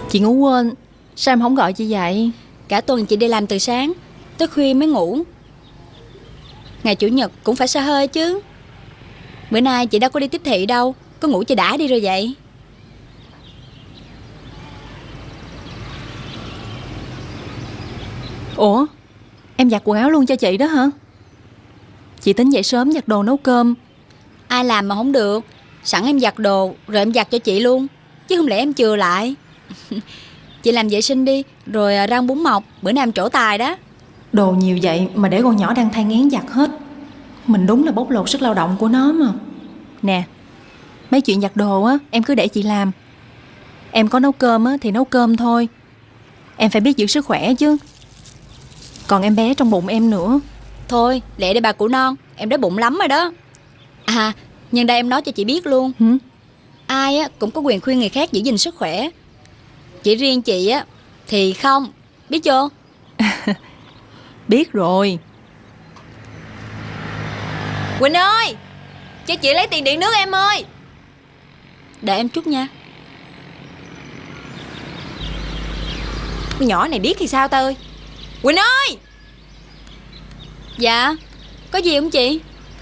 Chị ngủ quên. Sao em không gọi chị dậy? Cả tuần chị đi làm từ sáng tới khuya mới ngủ. Ngày chủ nhật cũng phải xả hơi chứ. Bữa nay chị đâu có đi tiếp thị đâu, có ngủ cho đã đi rồi vậy. Ủa, em giặt quần áo luôn cho chị đó hả? Chị tính dậy sớm giặt đồ nấu cơm. Ai làm mà không được. Sẵn em giặt đồ rồi em giặt cho chị luôn, chứ không lẽ em chừa lại. Chị làm vệ sinh đi, rồi rang bún mọc, bữa nay em trổ tài đó. Đồ nhiều vậy mà để con nhỏ đang thai nghén giặt hết. Mình đúng là bóc lột sức lao động của nó mà. Nè, mấy chuyện giặt đồ á em cứ để chị làm. Em có nấu cơm á thì nấu cơm thôi. Em phải biết giữ sức khỏe chứ. Còn em bé trong bụng em nữa. Thôi, lẹ đi bà cụ non, em đói bụng lắm rồi đó. À, nhân đây em nói cho chị biết luôn. Ai á cũng có quyền khuyên người khác giữ gìn sức khỏe. Chỉ riêng chị á thì không, biết chưa? Biết rồi. Quỳnh ơi, cho chị lấy tiền điện nước em ơi. Đợi em chút nha. Con nhỏ này biết thì sao ta ơi. Quỳnh ơi. Dạ, có gì không chị?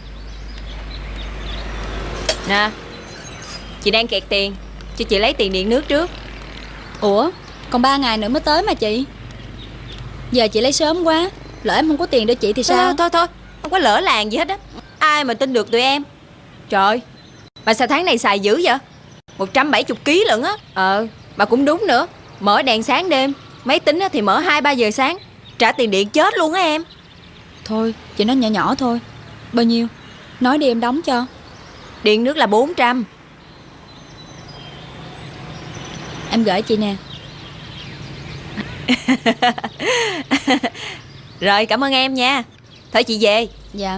Nè, chị đang kẹt tiền, cho chị lấy tiền điện nước trước. Ủa, còn 3 ngày nữa mới tới mà chị. Giờ chị lấy sớm quá, lỡ em không có tiền để chị thì sao? Thôi, không có lỡ làng gì hết á. Ai mà tin được tụi em. Trời, mà sao tháng này xài dữ vậy? 170 kg lận á. Mà cũng đúng nữa. Mở đèn sáng đêm, máy tính thì mở 2-3 giờ sáng. Trả tiền điện chết luôn á em. Thôi, chị nói nhỏ nhỏ thôi. Bao nhiêu? Nói đi em đóng cho. Điện nước là 400. Em gửi chị nè. Rồi, cảm ơn em nha. Thôi chị về. Dạ.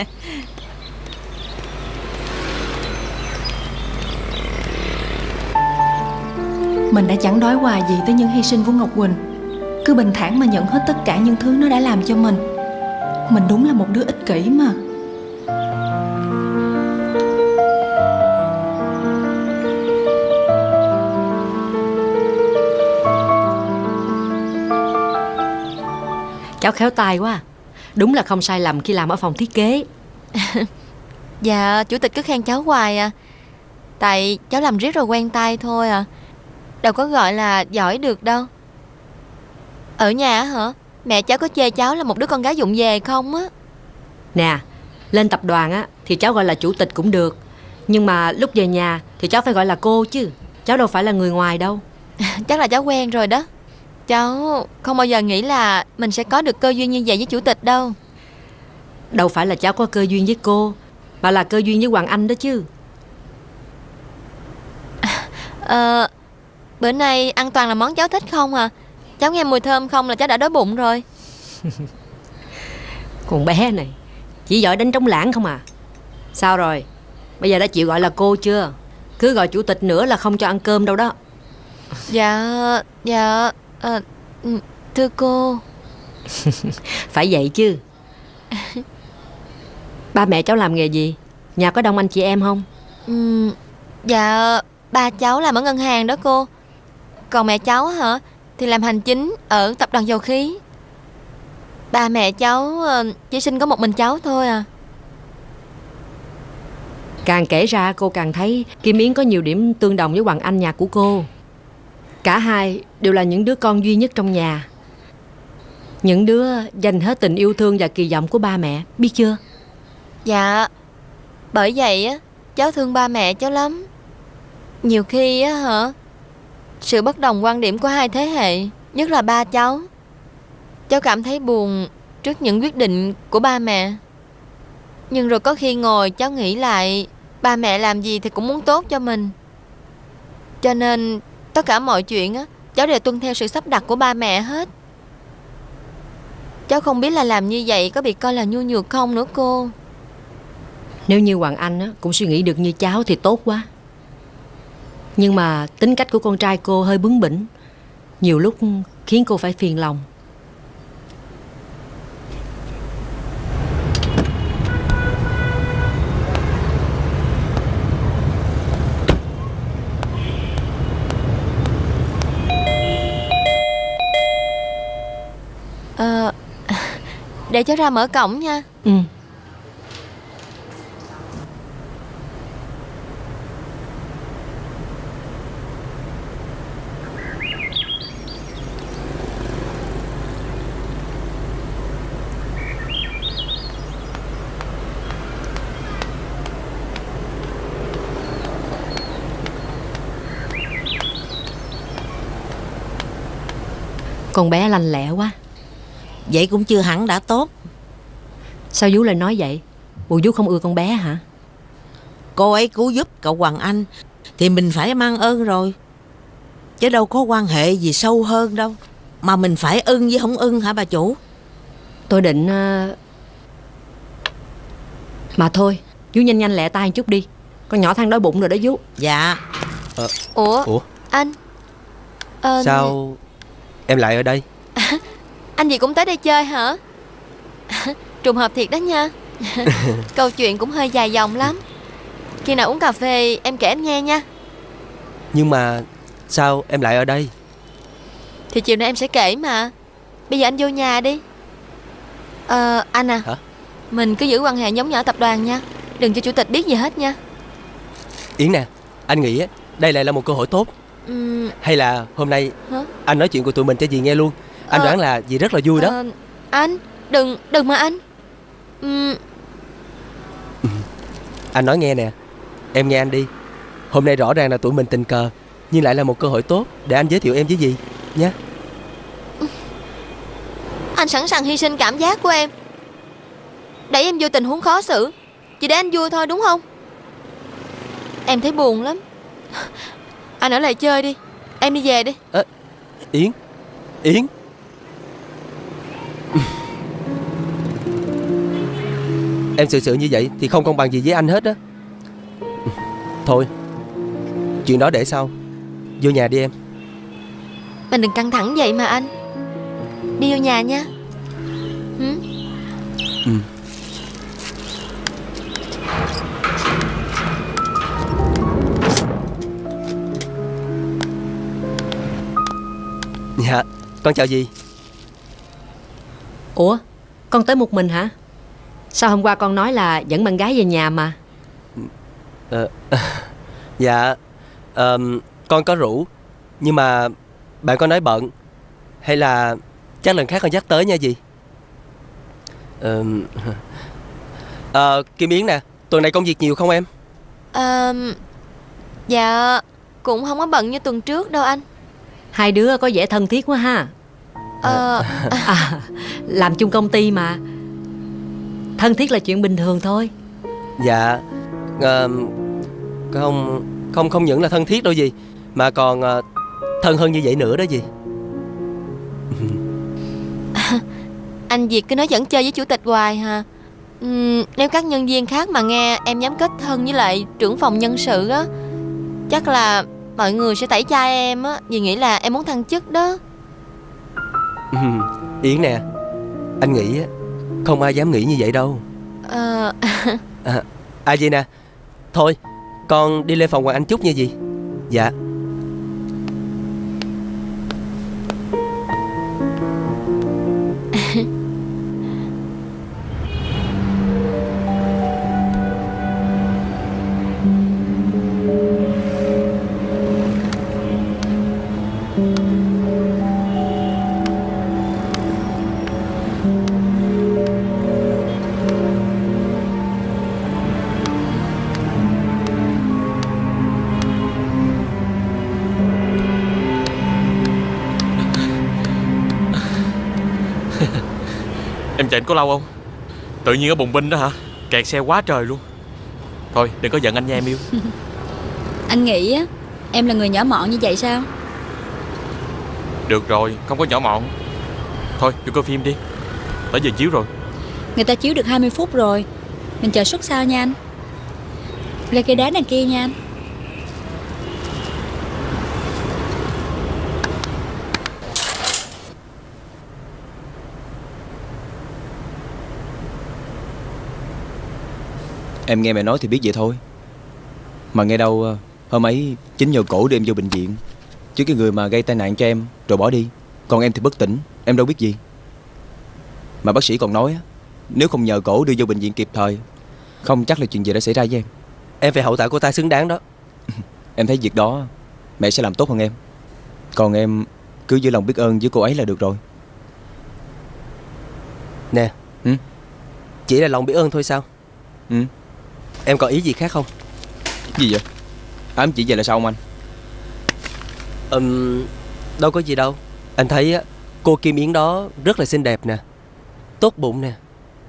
Mình đã chẳng đói hoài gì tới những hy sinh của Ngọc Quỳnh. Cứ bình thản mà nhận hết tất cả những thứ nó đã làm cho mình. Mình đúng là một đứa ích kỷ mà. Cháu khéo tay quá. Đúng là không sai lầm khi làm ở phòng thiết kế. Dạ, chủ tịch cứ khen cháu hoài à. Tại cháu làm riết rồi quen tay thôi à. Đâu có gọi là giỏi được đâu. Ở nhà hả? Mẹ cháu có chê cháu là một đứa con gái vụng về không á? Nè, lên tập đoàn á thì cháu gọi là chủ tịch cũng được. Nhưng mà lúc về nhà thì cháu phải gọi là cô chứ. Cháu đâu phải là người ngoài đâu. Chắc là cháu quen rồi đó. Cháu không bao giờ nghĩ là mình sẽ có được cơ duyên như vậy với chủ tịch đâu. Đâu phải là cháu có cơ duyên với cô, mà là cơ duyên với Hoàng Anh đó chứ. Bữa nay ăn toàn là món cháu thích không à? Cháu nghe mùi thơm không là cháu đã đói bụng rồi. Con bé này chỉ giỏi đánh trống lãng không à. Sao rồi, bây giờ đã chịu gọi là cô chưa? Cứ gọi chủ tịch nữa là không cho ăn cơm đâu đó. Dạ thưa cô. Phải vậy chứ. Ba mẹ cháu làm nghề gì? Nhà có đông anh chị em không? Dạ, ba cháu làm ở ngân hàng đó cô. Còn mẹ cháu hả? Thì làm hành chính ở tập đoàn dầu khí. Ba mẹ cháu chỉ sinh có một mình cháu thôi à. Càng kể ra cô càng thấy Kim Yến có nhiều điểm tương đồng với Hoàng Anh nhà của cô. Cả hai đều là những đứa con duy nhất trong nhà. Những đứa dành hết tình yêu thương và kỳ vọng của ba mẹ, biết chưa? Dạ, bởi vậy á, cháu thương ba mẹ cháu lắm. Nhiều khi á hả, sự bất đồng quan điểm của hai thế hệ, nhất là ba cháu cảm thấy buồn trước những quyết định của ba mẹ. Nhưng rồi có khi ngồi cháu nghĩ lại, ba mẹ làm gì thì cũng muốn tốt cho mình. Cho nên tất cả mọi chuyện á, cháu đều tuân theo sự sắp đặt của ba mẹ hết. Cháu không biết là làm như vậy có bị coi là nhu nhược không nữa cô. Nếu như Hoàng Anh á, cũng suy nghĩ được như cháu thì tốt quá. Nhưng mà tính cách của con trai cô hơi bướng bỉnh, nhiều lúc khiến cô phải phiền lòng. Để cháu ra mở cổng nha. Ừ. Con bé lanh lẹ quá. Vậy cũng chưa hẳn đã tốt. Sao Vú lại nói vậy? Bộ Vú không ưa con bé hả? Cô ấy cứu giúp cậu Hoàng Anh thì mình phải mang ơn rồi, chứ đâu có quan hệ gì sâu hơn đâu mà mình phải ưng với không ưng hả bà chủ? Tôi định mà thôi, Vú nhanh nhanh lẹ tay chút đi. Con nhỏ than đói bụng rồi đó Vú. Dạ. Ủa anh Sao em lại ở đây? Anh gì cũng tới đây chơi hả? Trùng hợp thiệt đó nha. Câu chuyện cũng hơi dài dòng lắm. Khi nào uống cà phê em kể anh nghe nha. Nhưng mà sao em lại ở đây? Thì chiều nay em sẽ kể mà. Bây giờ anh vô nhà đi. Anh à. Hả? Mình cứ giữ quan hệ nhóm nhỏ tập đoàn nha. Đừng cho chủ tịch biết gì hết nha. Yến nè, anh nghĩ đây lại là một cơ hội tốt. Hay là hôm nay Hả? anh nói chuyện của tụi mình cho dì nghe luôn. Anh đoán là dì rất là vui đó. Anh đừng mà anh. Anh nói nghe nè, em nghe anh đi. Hôm nay rõ ràng là tụi mình tình cờ, nhưng lại là một cơ hội tốt để anh giới thiệu em với dì nhé. Anh sẵn sàng hy sinh cảm giác của em, đẩy em vô tình huống khó xử, chỉ để anh vui thôi đúng không? Em thấy buồn lắm. Anh ở lại chơi đi, em đi về đi. Yến Em xử sự như vậy thì không công bằng gì với anh hết á. Thôi, chuyện đó để sau. Vô nhà đi em. Mình đừng căng thẳng vậy mà anh. Đi vô nhà nha. Dạ, con chào dì. Ủa, con tới một mình hả? Sao hôm qua con nói là dẫn bạn gái về nhà mà? Dạ, con có rủ, nhưng mà bạn có nói bận. Hay là chắc lần khác con dắt tới nha dì. Kim Yến nè, tuần này công việc nhiều không em? Dạ, cũng không có bận như tuần trước đâu anh. Hai đứa có vẻ thân thiết quá ha. Làm chung công ty mà, thân thiết là chuyện bình thường thôi. Dạ, không những là thân thiết đâu dì, mà còn thân hơn như vậy nữa đó dì. Anh Việt cứ nói dẫn chơi với chủ tịch hoài hả? Nếu các nhân viên khác mà nghe em dám kết thân với lại trưởng phòng nhân sự á, chắc là mọi người sẽ tẩy chay em á, vì nghĩ là em muốn thăng chức đó. Yến nè, anh nghĩ không ai dám nghĩ như vậy đâu. Vậy nè, thôi con đi lên phòng Hoàng Anh chút nha dì. Dạ. Em chạy anh có lâu không? Tự nhiên ở bùng binh đó hả? Kẹt xe quá trời luôn. Thôi đừng có giận anh nha em yêu. Anh nghĩ á, em là người nhỏ mọn như vậy sao? Được rồi, không có nhỏ mọn. Thôi vô coi phim đi, tới giờ chiếu rồi. Người ta chiếu được 20 phút rồi. Mình chờ suất sau nha anh. Ra cây đá đằng kia nha anh. Em nghe mẹ nói thì biết vậy thôi. Mà nghe đâu hôm ấy chính nhờ cổ đưa em vô bệnh viện, chứ cái người mà gây tai nạn cho em rồi bỏ đi, còn em thì bất tỉnh, em đâu biết gì. Mà bác sĩ còn nói á, nếu không nhờ cổ đưa vô bệnh viện kịp thời, không chắc là chuyện gì đã xảy ra với em. Em phải hậu tạ cô ta xứng đáng đó. Em thấy việc đó mẹ sẽ làm tốt hơn em. Còn em cứ giữ lòng biết ơn với cô ấy là được rồi. Nè, chỉ là lòng biết ơn thôi sao? Em còn ý gì khác không? Gì vậy? Ám chỉ vậy là sao ông anh? Đâu có gì đâu. Anh thấy á, cô Kim Yến đó rất là xinh đẹp nè, tốt bụng nè,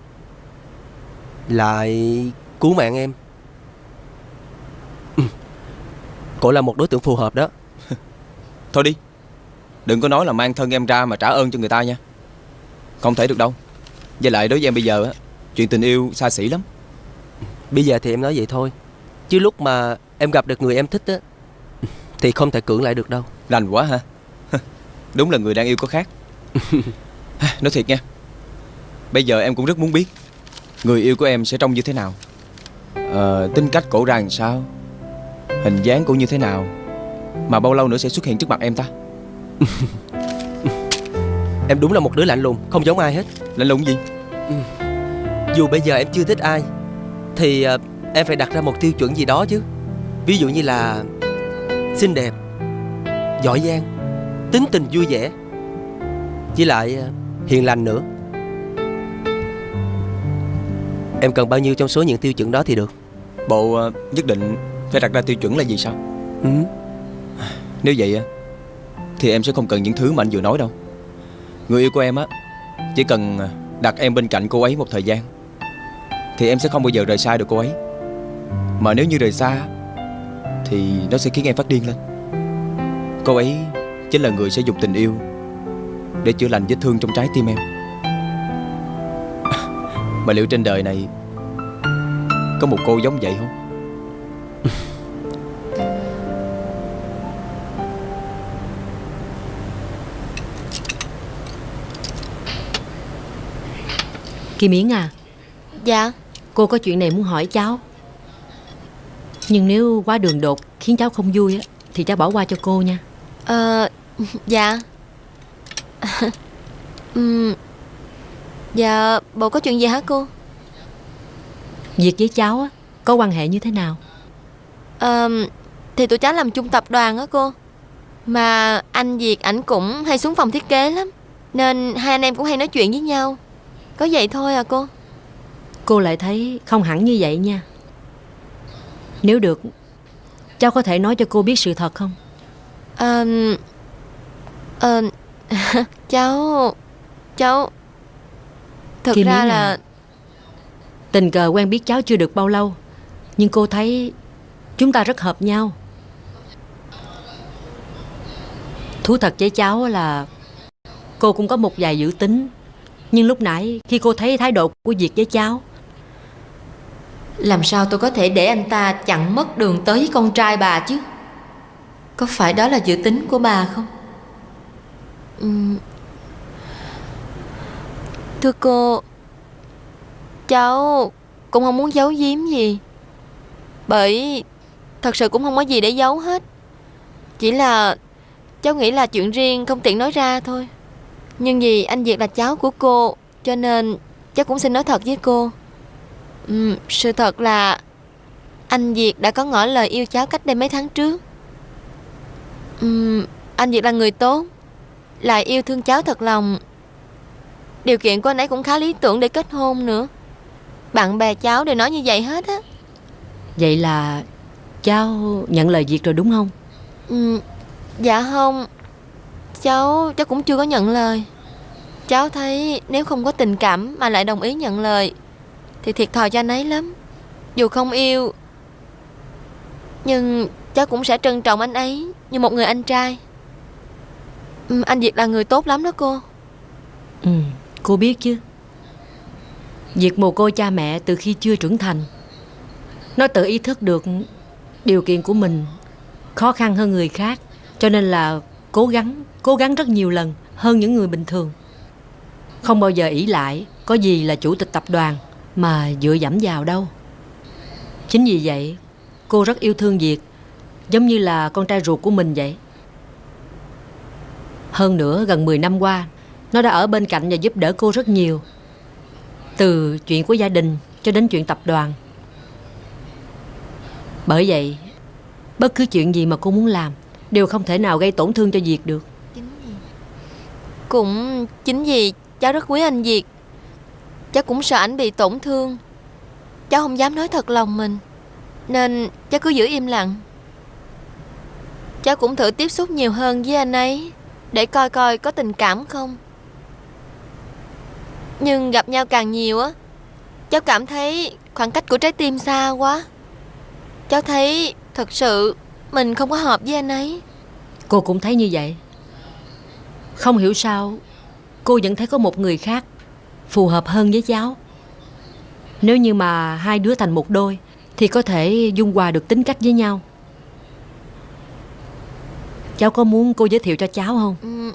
lại cứu mạng em. Cô là một đối tượng phù hợp đó. Thôi đi, đừng có nói là mang thân em ra mà trả ơn cho người ta nha. Không thể được đâu. Với lại đối với em bây giờ á, chuyện tình yêu xa xỉ lắm. Bây giờ thì em nói vậy thôi, chứ lúc mà em gặp được người em thích á thì không thể cưỡng lại được đâu. Rành quá ha. Đúng là người đang yêu có khác. Nói thiệt nha, bây giờ em cũng rất muốn biết người yêu của em sẽ trông như thế nào, tính cách cổ ra làm sao, hình dáng cổ như thế nào, mà bao lâu nữa sẽ xuất hiện trước mặt em ta. Em đúng là một đứa lạnh lùng, không giống ai hết. Lạnh lùng gì? Dù bây giờ em chưa thích ai thì em phải đặt ra một tiêu chuẩn gì đó chứ. Ví dụ như là xinh đẹp, giỏi giang, tính tình vui vẻ, với lại hiền lành nữa. Em cần bao nhiêu trong số những tiêu chuẩn đó thì được? Bộ nhất định phải đặt ra tiêu chuẩn là gì sao? Nếu vậy á thì em sẽ không cần những thứ mà anh vừa nói đâu. Người yêu của em á chỉ cần đặt em bên cạnh cô ấy một thời gian thì em sẽ không bao giờ rời xa được cô ấy. Mà nếu như rời xa thì nó sẽ khiến em phát điên lên. Cô ấy chính là người sẽ dùng tình yêu để chữa lành vết thương trong trái tim em. Mà liệu trên đời này có một cô giống vậy không? Kim Yến à. Dạ. Cô có chuyện này muốn hỏi cháu, nhưng nếu quá đường đột khiến cháu không vui á thì cháu bỏ qua cho cô nha. Dạ. Dạ, bộ có chuyện gì hả cô? Việc với cháu á có quan hệ như thế nào? Thì tụi cháu làm chung tập đoàn á cô. Mà anh Việt ảnh cũng hay xuống phòng thiết kế lắm, nên hai anh em cũng hay nói chuyện với nhau. Có vậy thôi à cô? Cô lại thấy không hẳn như vậy nha. Nếu được, cháu có thể nói cho cô biết sự thật không? Cháu thực Kim ra Yến là tình cờ quen biết cháu chưa được bao lâu, nhưng cô thấy chúng ta rất hợp nhau. Thú thật với cháu là cô cũng có một vài dự tính, nhưng lúc nãy khi cô thấy thái độ của Việt với cháu, làm sao tôi có thể để anh ta chặn mất đường tới với con trai bà chứ? Có phải đó là dự tính của bà không? Thưa cô, cháu cũng không muốn giấu giếm gì, bởi thật sự cũng không có gì để giấu hết. Chỉ là cháu nghĩ là chuyện riêng không tiện nói ra thôi. Nhưng vì anh Việt là cháu của cô, cho nên cháu cũng xin nói thật với cô. Sự thật là anh Việt đã có ngỏ lời yêu cháu cách đây mấy tháng trước. Anh Việt là người tốt, lại yêu thương cháu thật lòng. Điều kiện của anh ấy cũng khá lý tưởng để kết hôn nữa. Bạn bè cháu đều nói như vậy hết á. vậy là cháu nhận lời Việt rồi đúng không? Dạ không, cháu cũng chưa có nhận lời. Cháu thấy nếu không có tình cảm mà lại đồng ý nhận lời thì thiệt thòi cho anh ấy lắm. Dù không yêu, nhưng cháu cũng sẽ trân trọng anh ấy như một người anh trai. Anh Việt là người tốt lắm đó cô. Cô biết chứ. Việt mồ côi cha mẹ từ khi chưa trưởng thành. Nó tự ý thức được điều kiện của mình khó khăn hơn người khác, cho nên là cố gắng rất nhiều lần hơn những người bình thường. Không bao giờ ỷ lại có gì là chủ tịch tập đoàn mà dựa dẫm vào đâu. Chính vì vậy cô rất yêu thương Việt, giống như là con trai ruột của mình vậy. Hơn nữa gần 10 năm qua nó đã ở bên cạnh và giúp đỡ cô rất nhiều. từ chuyện của gia đình cho đến chuyện tập đoàn. Bởi vậy, bất cứ chuyện gì mà cô muốn làm đều không thể nào gây tổn thương cho Việt được. Cũng chính vì cháu rất quý anh Việt, cháu cũng sợ ảnh bị tổn thương. Cháu không dám nói thật lòng mình, nên cháu cứ giữ im lặng. Cháu cũng thử tiếp xúc nhiều hơn với anh ấy, để coi coi có tình cảm không. Nhưng gặp nhau càng nhiều á, cháu cảm thấy khoảng cách của trái tim xa quá. Cháu thấy thật sự mình không có hợp với anh ấy. Cô cũng thấy như vậy. Không hiểu sao cô vẫn thấy có một người khác phù hợp hơn với cháu. Nếu như mà hai đứa thành một đôi thì có thể dung hòa được tính cách với nhau. Cháu có muốn cô giới thiệu cho cháu không?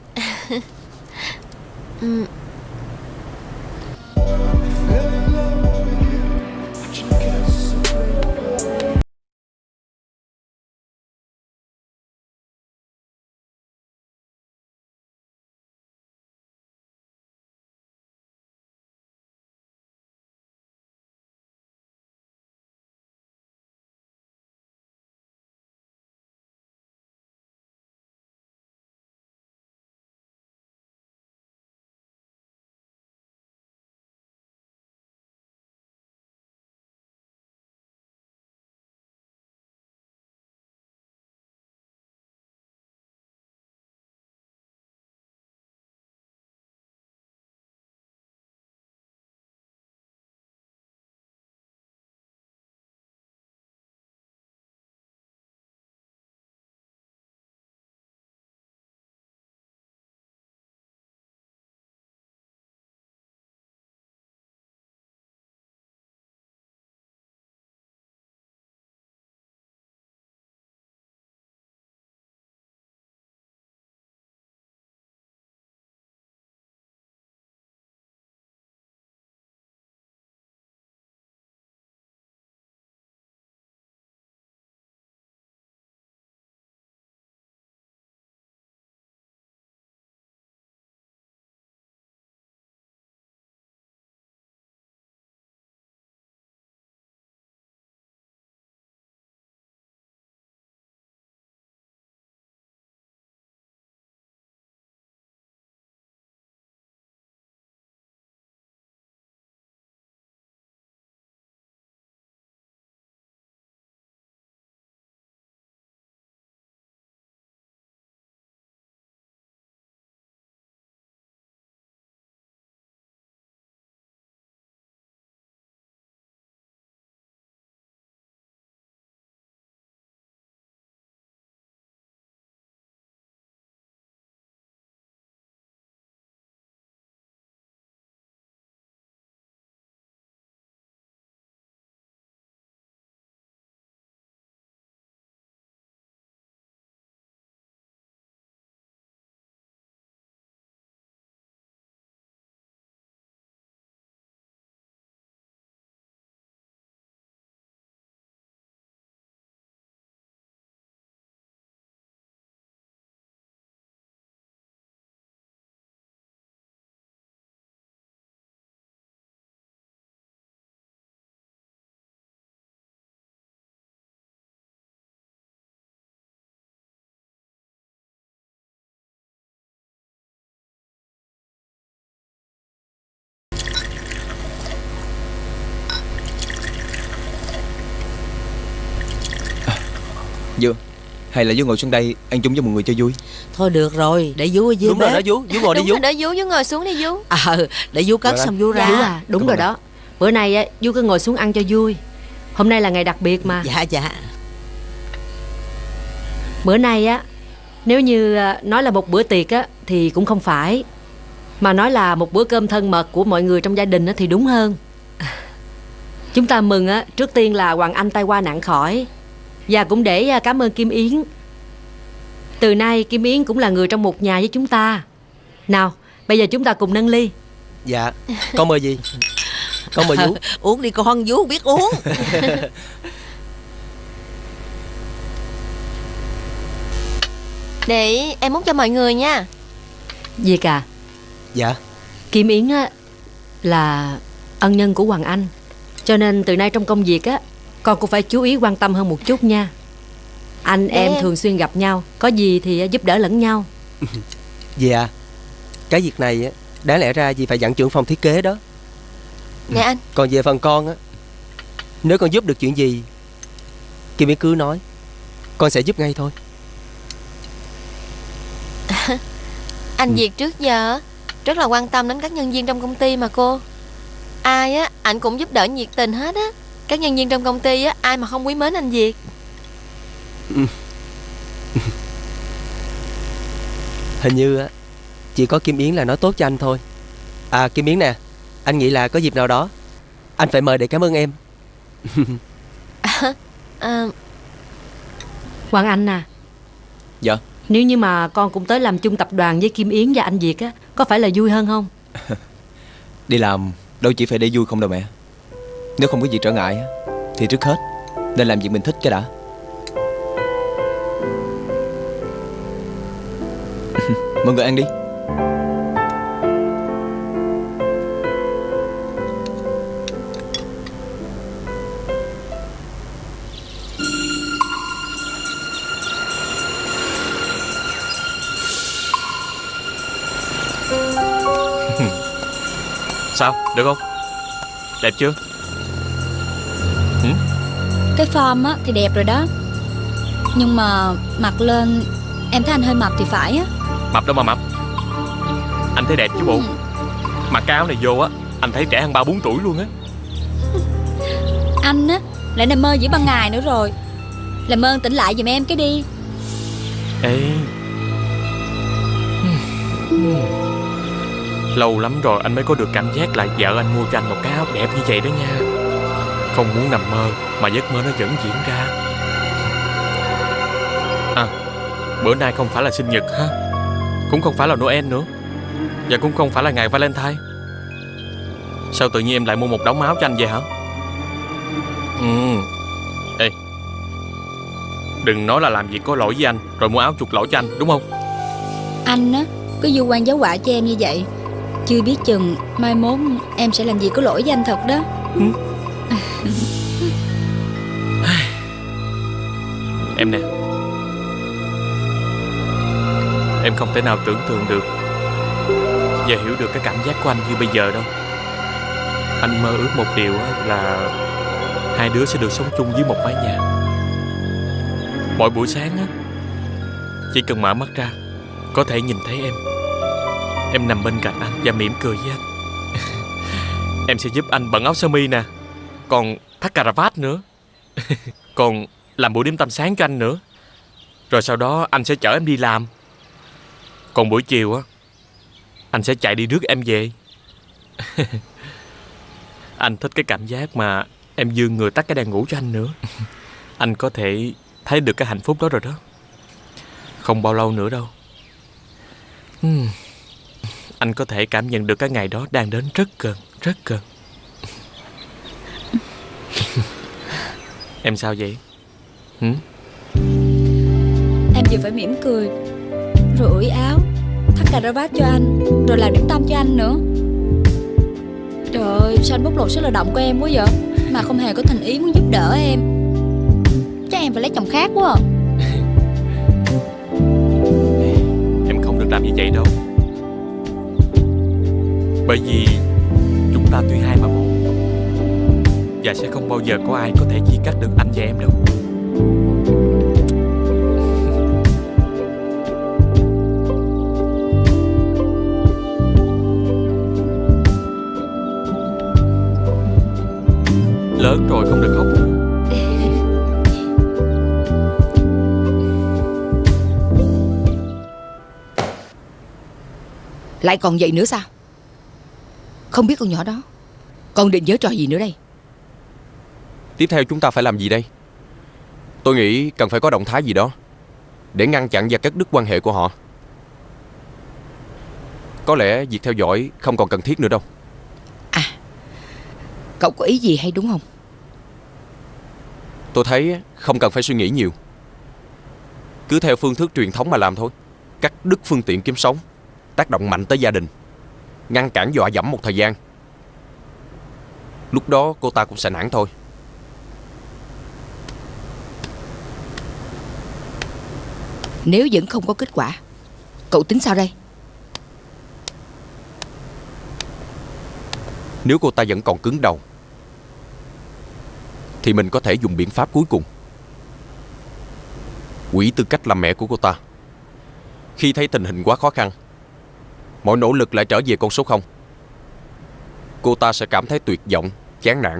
Dương, hay là Vú ngồi xuống đây ăn chung với một người cho vui? Thôi được rồi, để Vú ở dưới Đúng bếp. rồi đó Vú, Vú ngồi đi Vú. Để Vú ngồi xuống đi Vú. Để Vú cất xong Vú ra. Vú à, đúng rồi đó. Bữa nay á, Vú cứ ngồi xuống ăn cho vui. Hôm nay là ngày đặc biệt mà. Dạ. Bữa nay á, nếu như nói là một bữa tiệc á thì cũng không phải, mà nói là một bữa cơm thân mật của mọi người trong gia đình á thì đúng hơn. Chúng ta mừng á, trước tiên là Hoàng Anh tai qua nạn khỏi, và cũng để cảm ơn Kim Yến. Từ nay Kim Yến cũng là người trong một nhà với chúng ta. Nào, bây giờ chúng ta cùng nâng ly. Dạ, con mời gì? Con mời Vú. Uống đi con, Vú không biết uống. Để em múc cho mọi người nha. Việc à? Dạ. Kim Yến á là ân nhân của Hoàng Anh. Cho nên từ nay trong công việc á, con cũng phải chú ý quan tâm hơn một chút nha. Anh em thường xuyên gặp nhau, có gì thì giúp đỡ lẫn nhau. Dì à, cái việc này á, đáng lẽ ra dì phải dặn trưởng phòng thiết kế đó. Nè anh. Còn về phần con á, nếu con giúp được chuyện gì Kim Yến cứ nói, con sẽ giúp ngay thôi. Anh Việt trước giờ rất là quan tâm đến các nhân viên trong công ty mà cô. Ai á, anh cũng giúp đỡ nhiệt tình hết á. Các nhân viên trong công ty á, ai mà không quý mến anh Việt. Hình như á, chỉ có Kim Yến là nói tốt cho anh thôi. À Kim Yến nè, anh nghĩ là có dịp nào đó anh phải mời để cảm ơn em. Hoàng Anh à. Dạ. Nếu như mà con cũng tới làm chung tập đoàn với Kim Yến và anh Việt á, có phải là vui hơn không? Đi làm đâu chỉ phải để vui không đâu mẹ. Nếu không có gì trở ngại á, thì trước hết nên làm việc mình thích cái đã. Mọi người ăn đi. Sao, được không? Đẹp chưa? Cái form á thì đẹp rồi đó. Nhưng mà mặc lên em thấy anh hơi mập thì phải á. Mập đâu mà mập. Anh thấy đẹp chứ bộ. Mặc cái áo này vô á, anh thấy trẻ hơn 3-4 tuổi luôn á. Anh á lại nằm mơ giữa ban ngày nữa rồi. Làm ơn tỉnh lại giùm em cái đi. Ê, lâu lắm rồi anh mới có được cảm giác là vợ anh mua cho anh một cái áo đẹp như vậy đó nha. Không muốn nằm mơ mà giấc mơ nó vẫn diễn ra. À, bữa nay không phải là sinh nhật ha, cũng không phải là Noel nữa, và cũng không phải là ngày Valentine. Sao tự nhiên em lại mua một đống áo cho anh vậy hả? Ê, đừng nói là làm việc có lỗi với anh rồi mua áo chuộc lỗi cho anh, đúng không? Anh á cứ vu oan giáo họa cho em như vậy, chưa biết chừng mai mốt em sẽ làm gì có lỗi với anh thật đó. Em nè, em không thể nào tưởng tượng được và hiểu được cái cảm giác của anh như bây giờ đâu. Anh mơ ước một điều là hai đứa sẽ được sống chung dưới một mái nhà. Mỗi buổi sáng á, chỉ cần mở mắt ra có thể nhìn thấy em nằm bên cạnh anh và mỉm cười với anh. Em sẽ giúp anh bận áo sơ mi nè, còn thắt cà vạt nữa, còn làm buổi điểm tâm sáng cho anh nữa. Rồi sau đó anh sẽ chở em đi làm. Còn buổi chiều á, anh sẽ chạy đi rước em về. Anh thích cái cảm giác mà em vươn người tắt cái đèn ngủ cho anh nữa. Anh có thể thấy được cái hạnh phúc đó rồi đó. Không bao lâu nữa đâu, anh có thể cảm nhận được cái ngày đó đang đến rất gần, rất gần. Em sao vậy? Em vừa phải mỉm cười, rồi ủi áo, thắt cà vạt cho anh, rồi làm điểm tâm cho anh nữa. Trời ơi, sao anh bóc lột sức lao động của em quá vậy, mà không hề có thành ý muốn giúp đỡ em. Chắc em phải lấy chồng khác quá à. Em không được làm như vậy đâu. Bởi vì chúng ta tuy hai mà một, và sẽ không bao giờ có ai có thể chia cắt được anh và em đâu. Lớn rồi không được khóc nữa. Lại còn vậy nữa sao? Không biết con nhỏ đó con định giở trò gì nữa đây? Tiếp theo chúng ta phải làm gì đây? Tôi nghĩ cần phải có động thái gì đó để ngăn chặn và cắt đứt quan hệ của họ. Có lẽ việc theo dõi không còn cần thiết nữa đâu. À, cậu có ý gì hay đúng không? Tôi thấy không cần phải suy nghĩ nhiều, cứ theo phương thức truyền thống mà làm thôi. Cắt đứt phương tiện kiếm sống, tác động mạnh tới gia đình, ngăn cản dọa dẫm một thời gian. Lúc đó cô ta cũng sẽ nản thôi. Nếu vẫn không có kết quả, cậu tính sao đây? Nếu cô ta vẫn còn cứng đầu thì mình có thể dùng biện pháp cuối cùng. Hủy tư cách làm mẹ của cô ta. Khi thấy tình hình quá khó khăn, mọi nỗ lực lại trở về con số 0. Cô ta sẽ cảm thấy tuyệt vọng, chán nản.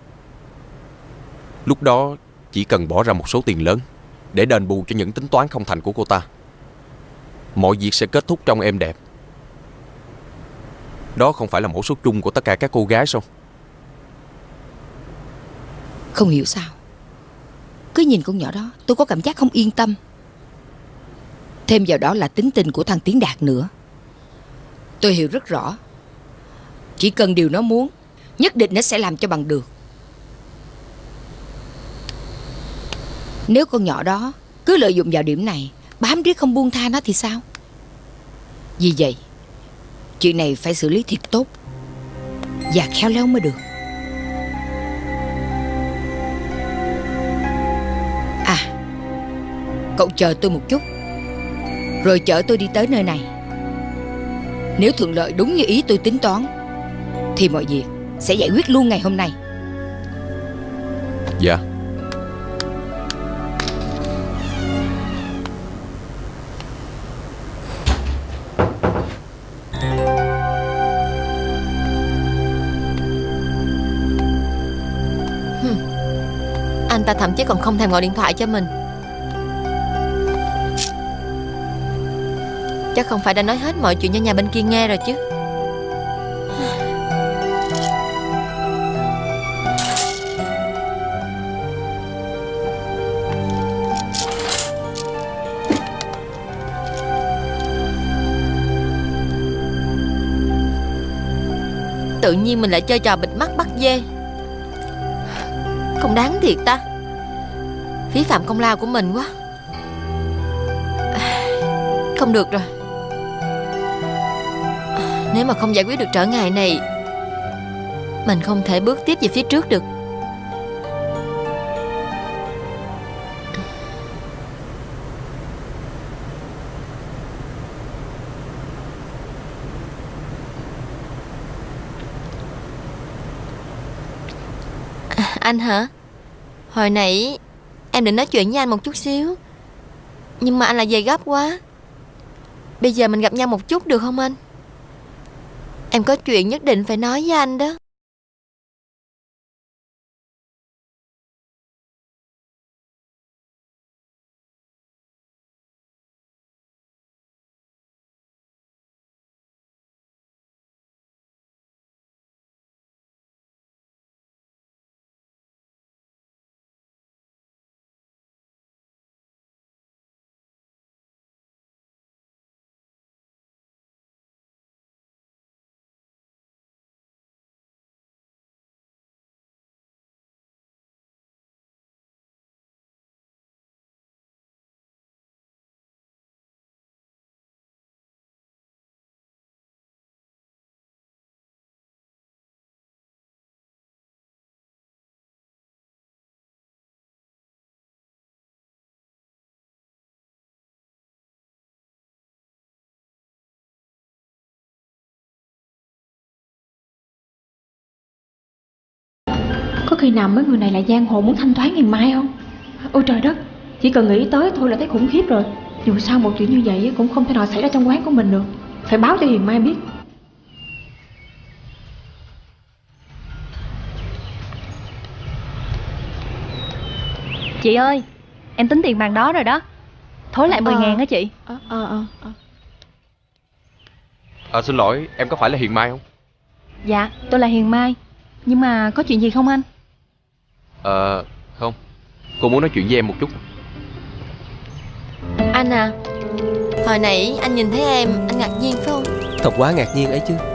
Lúc đó chỉ cần bỏ ra một số tiền lớn để đền bù cho những tính toán không thành của cô ta. Mọi việc sẽ kết thúc trong êm đẹp. Đó không phải là mẫu số chung của tất cả các cô gái sao? Không hiểu sao, cứ nhìn con nhỏ đó tôi có cảm giác không yên tâm. Thêm vào đó là tính tình của thằng Tiến Đạt nữa. Tôi hiểu rất rõ, chỉ cần điều nó muốn, nhất định nó sẽ làm cho bằng được. Nếu con nhỏ đó cứ lợi dụng vào điểm này, bám riết không buông tha nó thì sao? Vì vậy, chuyện này phải xử lý thiệt tốt và khéo léo mới được. À, cậu chờ tôi một chút, rồi chở tôi đi tới nơi này. Nếu thuận lợi đúng như ý tôi tính toán thì mọi việc sẽ giải quyết luôn ngày hôm nay. Dạ. Anh ta thậm chí còn không thèm gọi điện thoại cho mình. Chắc không phải đã nói hết mọi chuyện cho nhà bên kia nghe rồi chứ. Tự nhiên mình lại chơi trò bịt mắt bắt dê. Không đáng thiệt ta. Phí phạm công lao của mình quá. Không được rồi. Nếu mà không giải quyết được trở ngại này, mình không thể bước tiếp về phía trước được. Anh hả? Hồi nãy em định nói chuyện với anh một chút xíu, nhưng mà anh lại về gấp quá. Bây giờ mình gặp nhau một chút được không anh? Em có chuyện nhất định phải nói với anh đó. Có khi nào mấy người này là giang hồ muốn thanh toán Hiền Mai không? Ôi trời đất, chỉ cần nghĩ tới thôi là thấy khủng khiếp rồi. Dù sao một chuyện như vậy cũng không thể nào xảy ra trong quán của mình được. Phải báo cho Hiền Mai biết. Chị ơi, em tính tiền bàn đó rồi đó. Thối lại 10.000 á chị. Xin lỗi, em có phải là Hiền Mai không? Dạ, tôi là Hiền Mai. Nhưng mà có chuyện gì không anh? Không. Cô muốn nói chuyện với em một chút. Anh à, hồi nãy anh nhìn thấy em, anh ngạc nhiên phải không? Thật quá ngạc nhiên ấy chứ.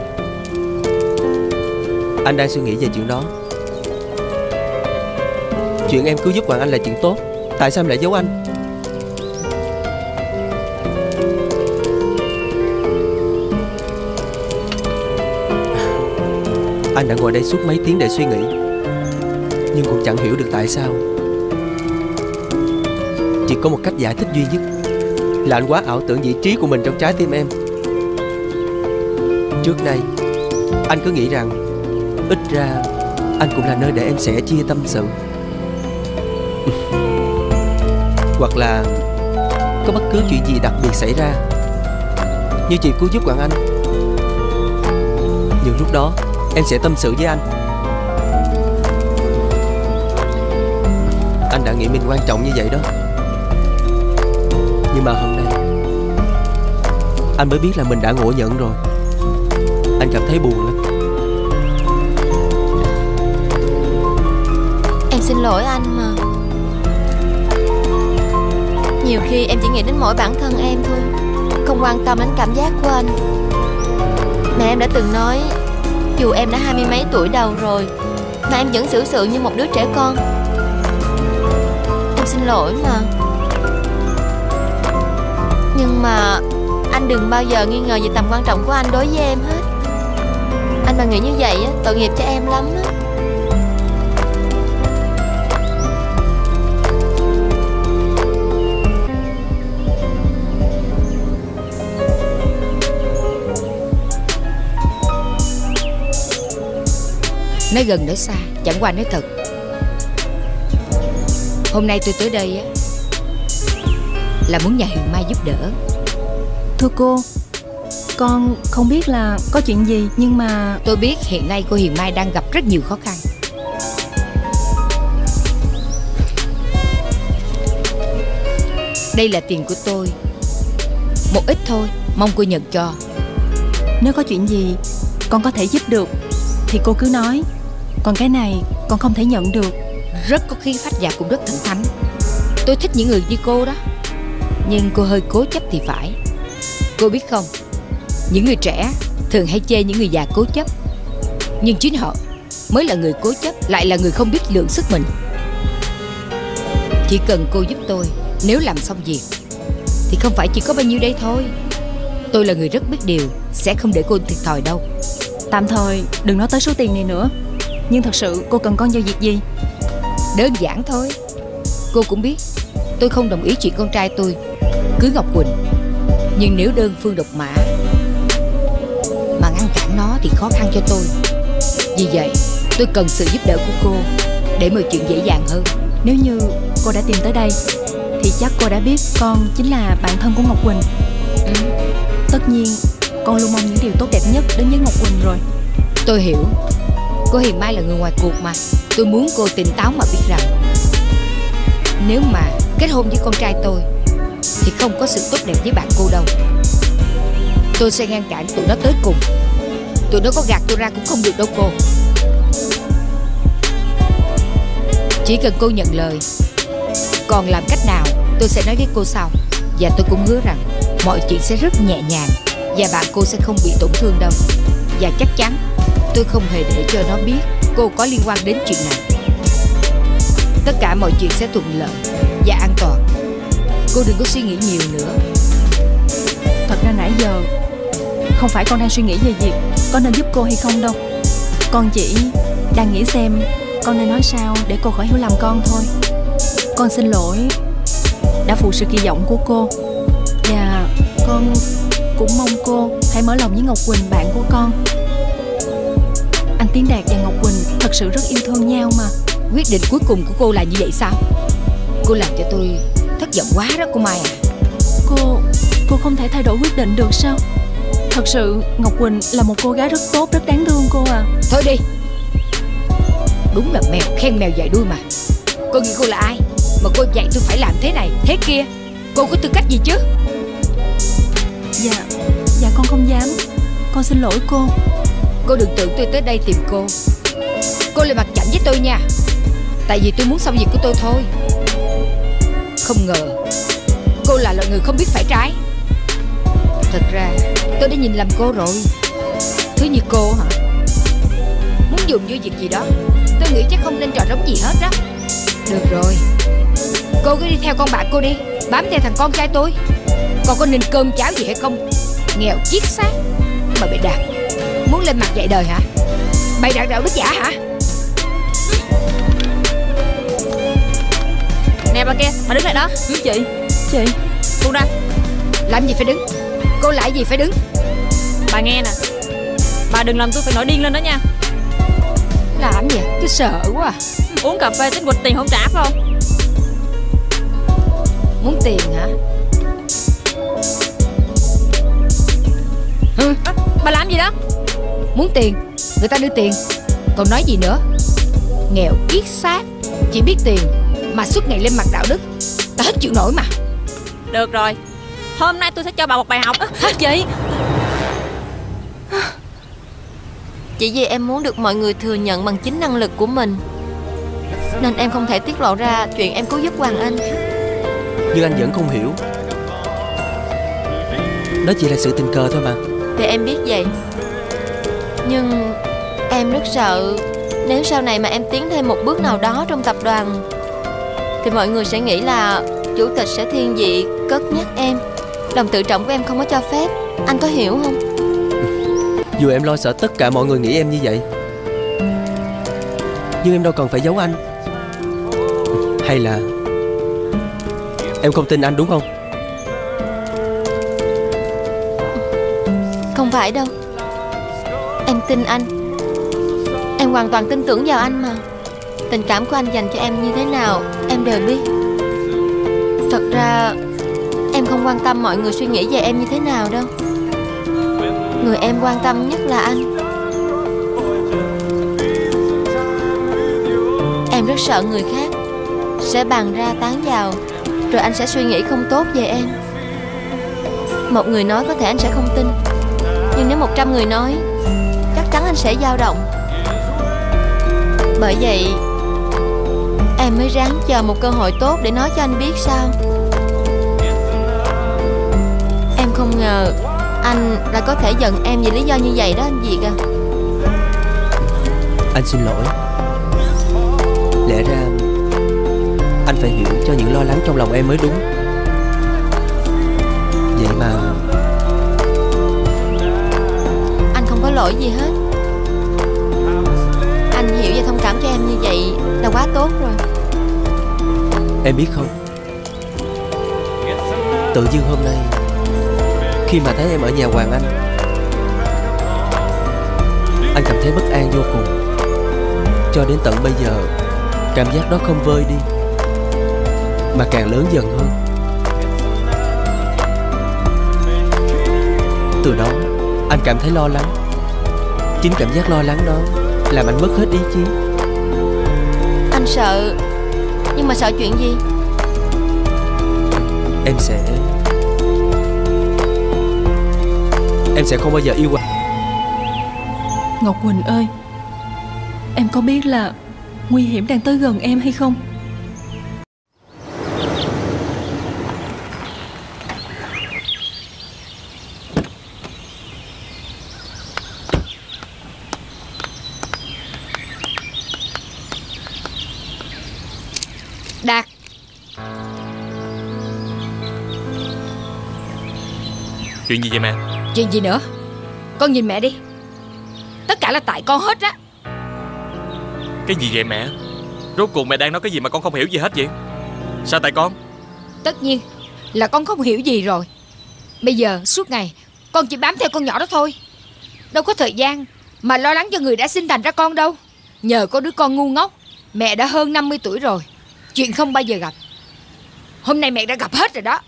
Anh đang suy nghĩ về chuyện đó. Chuyện em cứu giúp Hoàng Anh là chuyện tốt. Tại sao em lại giấu anh? Anh đã ngồi đây suốt mấy tiếng để suy nghĩ, nhưng cũng chẳng hiểu được tại sao. Chỉ có một cách giải thích duy nhất là anh quá ảo tưởng vị trí của mình trong trái tim em. Trước nay anh cứ nghĩ rằng ít ra anh cũng là nơi để em sẻ chia tâm sự, hoặc là có bất cứ chuyện gì đặc biệt xảy ra, như chị cứu giúp Hoàng Anh. Nhưng lúc đó em sẽ tâm sự với anh. Anh đã nghĩ mình quan trọng như vậy đó. Nhưng mà hôm nay anh mới biết là mình đã ngộ nhận rồi. Anh cảm thấy buồn lắm. Em xin lỗi anh mà. Nhiều khi em chỉ nghĩ đến mỗi bản thân em thôi, không quan tâm đến cảm giác của anh. Mẹ em đã từng nói, dù em đã 20 mấy tuổi đầu rồi mà em vẫn xử sự như một đứa trẻ con. Em xin lỗi mà. Nhưng mà anh đừng bao giờ nghi ngờ về tầm quan trọng của anh đối với em hết. Anh mà nghĩ như vậy á, tội nghiệp cho em lắm á. Nói gần nói xa, chẳng qua nói thật. Hôm nay tôi tới đây á là muốn nhờ Hiền Mai giúp đỡ. Thưa cô, con không biết là có chuyện gì, nhưng mà tôi biết hiện nay cô Hiền Mai đang gặp rất nhiều khó khăn. Đây là tiền của tôi, một ít thôi, mong cô nhận cho. Nếu có chuyện gì con có thể giúp được thì cô cứ nói. Còn cái này con không thể nhận được. Rất có khí phách và cũng rất thẳng thắn. Tôi thích những người như cô đó. Nhưng cô hơi cố chấp thì phải. Cô biết không, những người trẻ thường hay chê những người già cố chấp, nhưng chính họ mới là người cố chấp, lại là người không biết lượng sức mình. Chỉ cần cô giúp tôi, nếu làm xong việc thì không phải chỉ có bao nhiêu đây thôi. Tôi là người rất biết điều, sẽ không để cô thiệt thòi đâu. Tạm thời đừng nói tới số tiền này nữa. Nhưng thật sự cô cần con giao việc gì? Đơn giản thôi. Cô cũng biết tôi không đồng ý chuyện con trai tôi cưới Ngọc Quỳnh. Nhưng nếu đơn phương độc mã mà ngăn cản nó thì khó khăn cho tôi. Vì vậy tôi cần sự giúp đỡ của cô để mọi chuyện dễ dàng hơn. Nếu như cô đã tìm tới đây thì chắc cô đã biết con chính là bạn thân của Ngọc Quỳnh. Tất nhiên con luôn mong những điều tốt đẹp nhất đến với Ngọc Quỳnh rồi. Tôi hiểu. Cô Hiền Mai là người ngoài cuộc mà. Tôi muốn cô tỉnh táo mà biết rằng nếu mà kết hôn với con trai tôi thì không có sự tốt đẹp với bạn cô đâu. Tôi sẽ ngăn cản tụi nó tới cùng. Tụi nó có gạt tôi ra cũng không được đâu cô. Chỉ cần cô nhận lời. Còn làm cách nào tôi sẽ nói với cô sau. Và tôi cũng hứa rằng mọi chuyện sẽ rất nhẹ nhàng và bạn cô sẽ không bị tổn thương đâu. Và chắc chắn tôi không hề để cho nó biết cô có liên quan đến chuyện này. Tất cả mọi chuyện sẽ thuận lợi và an toàn. Cô đừng có suy nghĩ nhiều nữa. Thật ra nãy giờ không phải con đang suy nghĩ về việc có nên giúp cô hay không đâu. Con chỉ đang nghĩ xem con nên nói sao để cô khỏi hiểu lầm con thôi. Con xin lỗi đã phụ sự kỳ vọng của cô. Và con cũng mong cô hãy mở lòng với Ngọc Quỳnh, bạn của con. Anh Tiến Đạt và Ngọc Quỳnh thật sự rất yêu thương nhau mà. Quyết định cuối cùng của cô là như vậy sao? Cô làm cho tôi thất vọng quá đó cô Mai à. Cô không thể thay đổi quyết định được sao? Thật sự Ngọc Quỳnh là một cô gái rất tốt, rất đáng thương cô à. Thôi đi. Đúng là mèo khen mèo dạy đuôi mà. Cô nghĩ cô là ai mà cô dạy tôi phải làm thế này thế kia? Cô có tư cách gì chứ? Dạ con không dám. Con xin lỗi cô. Cô đừng tưởng tôi tới đây tìm cô. Cô lại mặt chảnh với tôi nha. Tại vì tôi muốn xong việc của tôi thôi. Không ngờ cô là loại người không biết phải trái. Thật ra tôi đã nhìn lầm cô rồi. Thứ như cô hả? Muốn dùng vô việc gì đó, tôi nghĩ chắc không nên trò trống gì hết đó. Được rồi, cô cứ đi theo con bạn cô đi, bám theo thằng con trai tôi. Còn có nên cơm cháo gì hay không? Nghèo chiết xác mà bị đạp. Muốn lên mặt dạy đời hả? Bày đặt đạo đức giả hả? Nè bà kia, bà đứng lại đó. Chị Buông ra. Làm gì phải đứng? Cô lại gì phải đứng? Bà nghe nè, bà đừng làm tôi phải nổi điên lên đó nha. Làm gì? Tôi sợ quá à. Uống cà phê tính quỵt tiền không trả phải không? Muốn tiền hả? Bà làm gì đó? Muốn tiền, người ta đưa tiền. Còn nói gì nữa? Nghèo kiết xác, chỉ biết tiền mà suốt ngày lên mặt đạo đức. Ta hết chịu nổi mà. Được rồi, hôm nay tôi sẽ cho bà một bài học. Chị. Chỉ vì em muốn được mọi người thừa nhận bằng chính năng lực của mình, nên em không thể tiết lộ ra chuyện em cứu giúp Hoàng Anh. Nhưng anh vẫn không hiểu. Đó chỉ là sự tình cờ thôi mà. Thì em biết vậy. Nhưng em rất sợ nếu sau này mà em tiến thêm một bước nào đó trong tập đoàn thì mọi người sẽ nghĩ là chủ tịch sẽ thiên vị cất nhắc em. Lòng tự trọng của em không có cho phép. Anh có hiểu không? Dù em lo sợ tất cả mọi người nghĩ em như vậy, nhưng em đâu cần phải giấu anh. Hay là em không tin anh đúng không? Không phải đâu. Em tin anh. Em hoàn toàn tin tưởng vào anh mà. Tình cảm của anh dành cho em như thế nào em đều biết. Thật ra em không quan tâm mọi người suy nghĩ về em như thế nào đâu. Người em quan tâm nhất là anh. Em rất sợ người khác sẽ bàn ra tán vào, rồi anh sẽ suy nghĩ không tốt về em. Một người nói có thể anh sẽ không tin, nhưng nếu 100 người nói, chắc chắn anh sẽ dao động. Bởi vậy em mới ráng chờ một cơ hội tốt để nói cho anh biết sao. Em không ngờ anh lại có thể giận em vì lý do như vậy đó anh Việt à. Anh xin lỗi. Lẽ ra anh phải hiểu cho những lo lắng trong lòng em mới đúng. Vậy mà anh không có lỗi gì hết. Anh hiểu và thông cảm cho em như vậy là quá tốt rồi. em biết không, tự dưng hôm nay khi mà thấy em ở nhà Hoàng Anh cảm thấy bất an vô cùng. Cho đến tận bây giờ, cảm giác đó không vơi đi, mà càng lớn dần hơn. Từ đó anh cảm thấy lo lắng. Chính cảm giác lo lắng đó làm anh mất hết ý chí. Anh sợ. Nhưng mà sợ chuyện gì? Em sẽ không bao giờ yêu anh. Ngọc Quỳnh ơi, em có biết là nguy hiểm đang tới gần em hay không? Đạt. Chuyện gì vậy mẹ? Chuyện gì nữa? Con nhìn mẹ đi. Tất cả là tại con hết á. Cái gì vậy mẹ? Rốt cuộc mẹ đang nói cái gì mà con không hiểu gì hết vậy? Sao tại con? Tất nhiên là con không hiểu gì rồi. Bây giờ suốt ngày con chỉ bám theo con nhỏ đó thôi. Đâu có thời gian mà lo lắng cho người đã sinh thành ra con đâu. Nhờ có đứa con ngu ngốc, mẹ đã hơn 50 tuổi rồi. Chuyện không bao giờ gặp, hôm nay mẹ đã gặp hết rồi đó.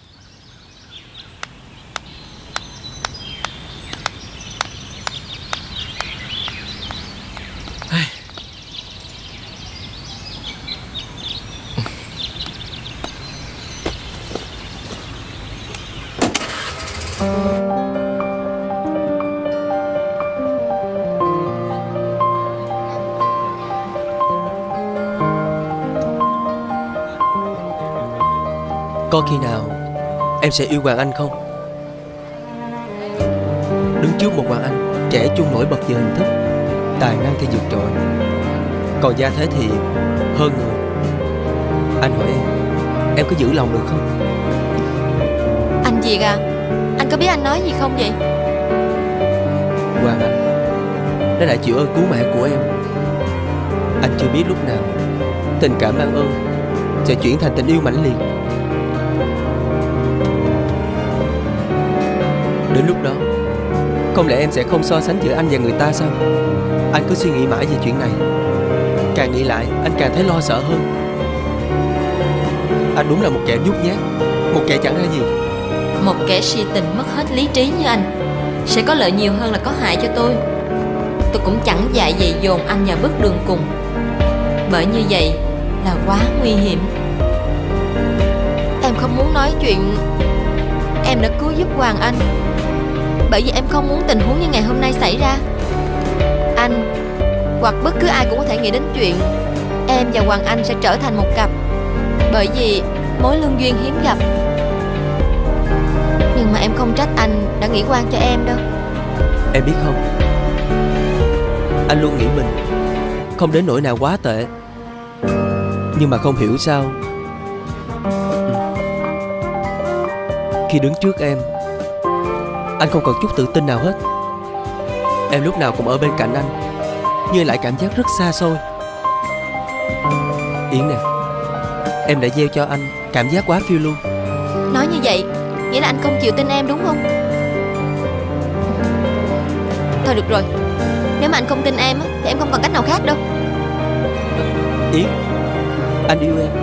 Có khi nào em sẽ yêu Hoàng Anh không? Đứng trước một Hoàng Anh trẻ trung nổi bật về hình thức, tài năng thì vượt trội, còn gia thế thì hơn người. Anh hỏi em có giữ lòng được không? Anh Việt à, anh có biết anh nói gì không vậy? Hoàng Anh, nó đã chịu ơn cứu mạng của em. Anh chưa biết lúc nào tình cảm mang ơn sẽ chuyển thành tình yêu mãnh liệt. Đến lúc đó, không lẽ em sẽ không so sánh giữa anh và người ta sao? Anh cứ suy nghĩ mãi về chuyện này. Càng nghĩ lại, anh càng thấy lo sợ hơn. Anh đúng là một kẻ nhút nhát, một kẻ chẳng ra gì. Một kẻ si tình mất hết lý trí như anh sẽ có lợi nhiều hơn là có hại cho tôi. Tôi cũng chẳng dại dày dồn anh vào bước đường cùng, bởi như vậy là quá nguy hiểm. Em không muốn nói chuyện em đã cứu giúp Hoàng Anh, bởi vì em không muốn tình huống như ngày hôm nay xảy ra. Anh hoặc bất cứ ai cũng có thể nghĩ đến chuyện em và Hoàng Anh sẽ trở thành một cặp, bởi vì mối lương duyên hiếm gặp. Nhưng mà em không trách anh đã nghĩ quan cho em đâu. Em biết không, anh luôn nghĩ mình không đến nỗi nào quá tệ, nhưng mà không hiểu sao khi đứng trước em, anh không còn chút tự tin nào hết. Em lúc nào cũng ở bên cạnh anh, nhưng lại cảm giác rất xa xôi. Yến nè, em đã gieo cho anh cảm giác quá phiêu lưu. Nói như vậy nghĩa là anh không chịu tin em đúng không? Thôi được rồi, nếu mà anh không tin em thì em không còn cách nào khác đâu. Yến, anh yêu em.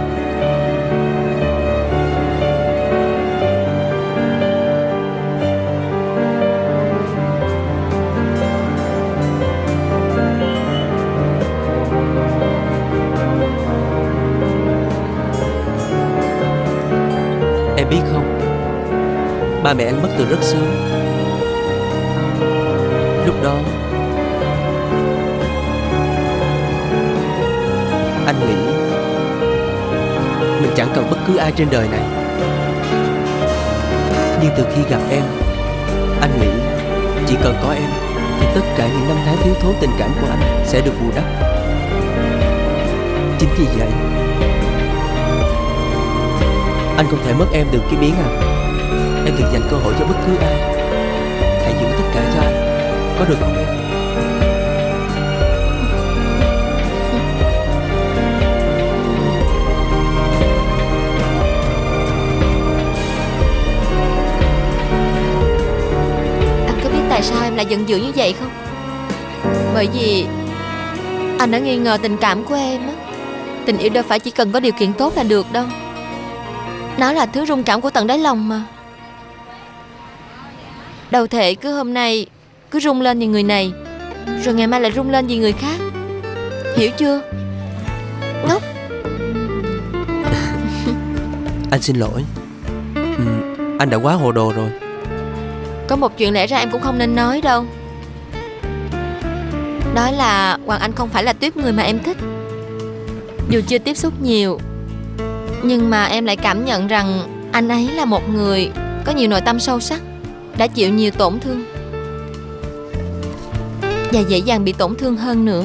Em biết không, ba mẹ anh mất từ rất sớm. Lúc đó anh nghĩ mình chẳng cần bất cứ ai trên đời này. Nhưng từ khi gặp em, anh nghĩ chỉ cần có em thì tất cả những năm tháng thiếu thốn tình cảm của anh sẽ được bù đắp. Chính vì vậy anh không thể mất em được cái miếng à. Em đừng dành cơ hội cho bất cứ ai. Hãy giữ tất cả cho anh, có được không em? Anh có biết tại sao em lại giận dữ như vậy không? Bởi vì anh đã nghi ngờ tình cảm của em á. Tình yêu đâu phải chỉ cần có điều kiện tốt là được đâu. Nó là thứ rung cảm của tận đáy lòng mà. Đâu thể cứ hôm nay cứ rung lên vì người này, rồi ngày mai lại rung lên vì người khác. Hiểu chưa? Ngốc. Anh xin lỗi. Anh đã quá hồ đồ rồi. Có một chuyện lẽ ra em cũng không nên nói đâu. Đó là Hoàng Anh không phải là tuýp người mà em thích. Dù chưa tiếp xúc nhiều, nhưng mà em lại cảm nhận rằng anh ấy là một người có nhiều nội tâm sâu sắc, đã chịu nhiều tổn thương và dễ dàng bị tổn thương hơn nữa.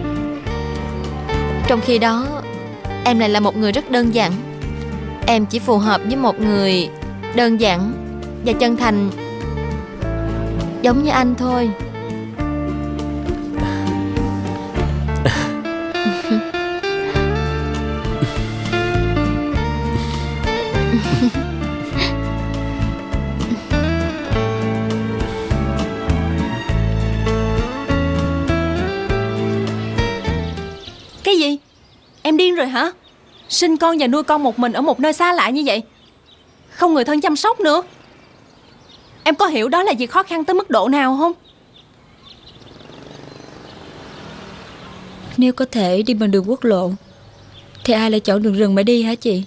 Trong khi đó em lại là một người rất đơn giản. Em chỉ phù hợp với một người đơn giản và chân thành giống như anh thôi. Cái gì? Em điên rồi hả? Sinh con và nuôi con một mình ở một nơi xa lạ như vậy, không người thân chăm sóc nữa. Em có hiểu đó là việc khó khăn tới mức độ nào không? Nếu có thể đi bằng đường quốc lộ thì ai lại chọn đường rừng mà đi hả chị?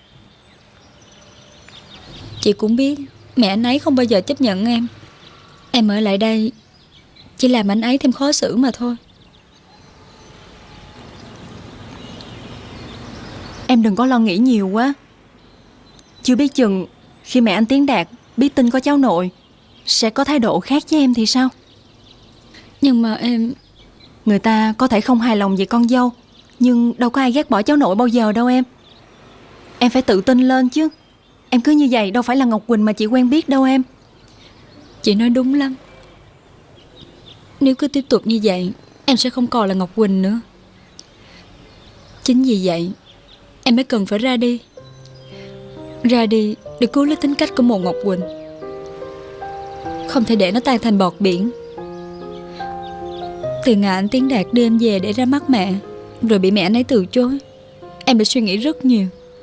Chị cũng biết mẹ anh ấy không bao giờ chấp nhận em. Em ở lại đây chỉ làm anh ấy thêm khó xử mà thôi. Em đừng có lo nghĩ nhiều quá. Chưa biết chừng khi mẹ anh Tiến Đạt biết tin có cháu nội sẽ có thái độ khác với em thì sao? Nhưng mà em... Người ta có thể không hài lòng về con dâu, nhưng đâu có ai ghét bỏ cháu nội bao giờ đâu em. Em phải tự tin lên chứ. Em cứ như vậy đâu phải là Ngọc Quỳnh mà chị quen biết đâu em. Chị nói đúng lắm. Nếu cứ tiếp tục như vậy, em sẽ không còn là Ngọc Quỳnh nữa. Chính vì vậy, em mới cần phải ra đi. Ra đi để cứu lấy tính cách của một Ngọc Quỳnh. Không thể để nó tan thành bọt biển. Từ ngày anh Tiến Đạt đưa em về để ra mắt mẹ, rồi bị mẹ anh ấy từ chối, em đã suy nghĩ rất nhiều.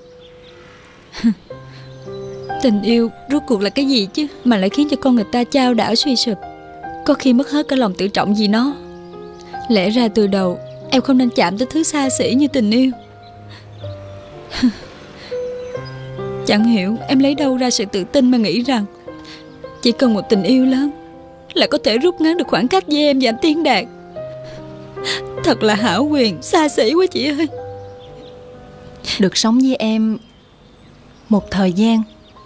Tình yêu rốt cuộc là cái gì chứ, mà lại khiến cho con người ta chao đảo suy sụp, có khi mất hết cả lòng tự trọng vì nó. Lẽ ra từ đầu em không nên chạm tới thứ xa xỉ như tình yêu. Chẳng hiểu em lấy đâu ra sự tự tin mà nghĩ rằng chỉ cần một tình yêu lớn là có thể rút ngắn được khoảng cách với em và anh Tiến Đạt. Thật là hão quyền, xa xỉ quá chị ơi. Được sống với em một thời gian,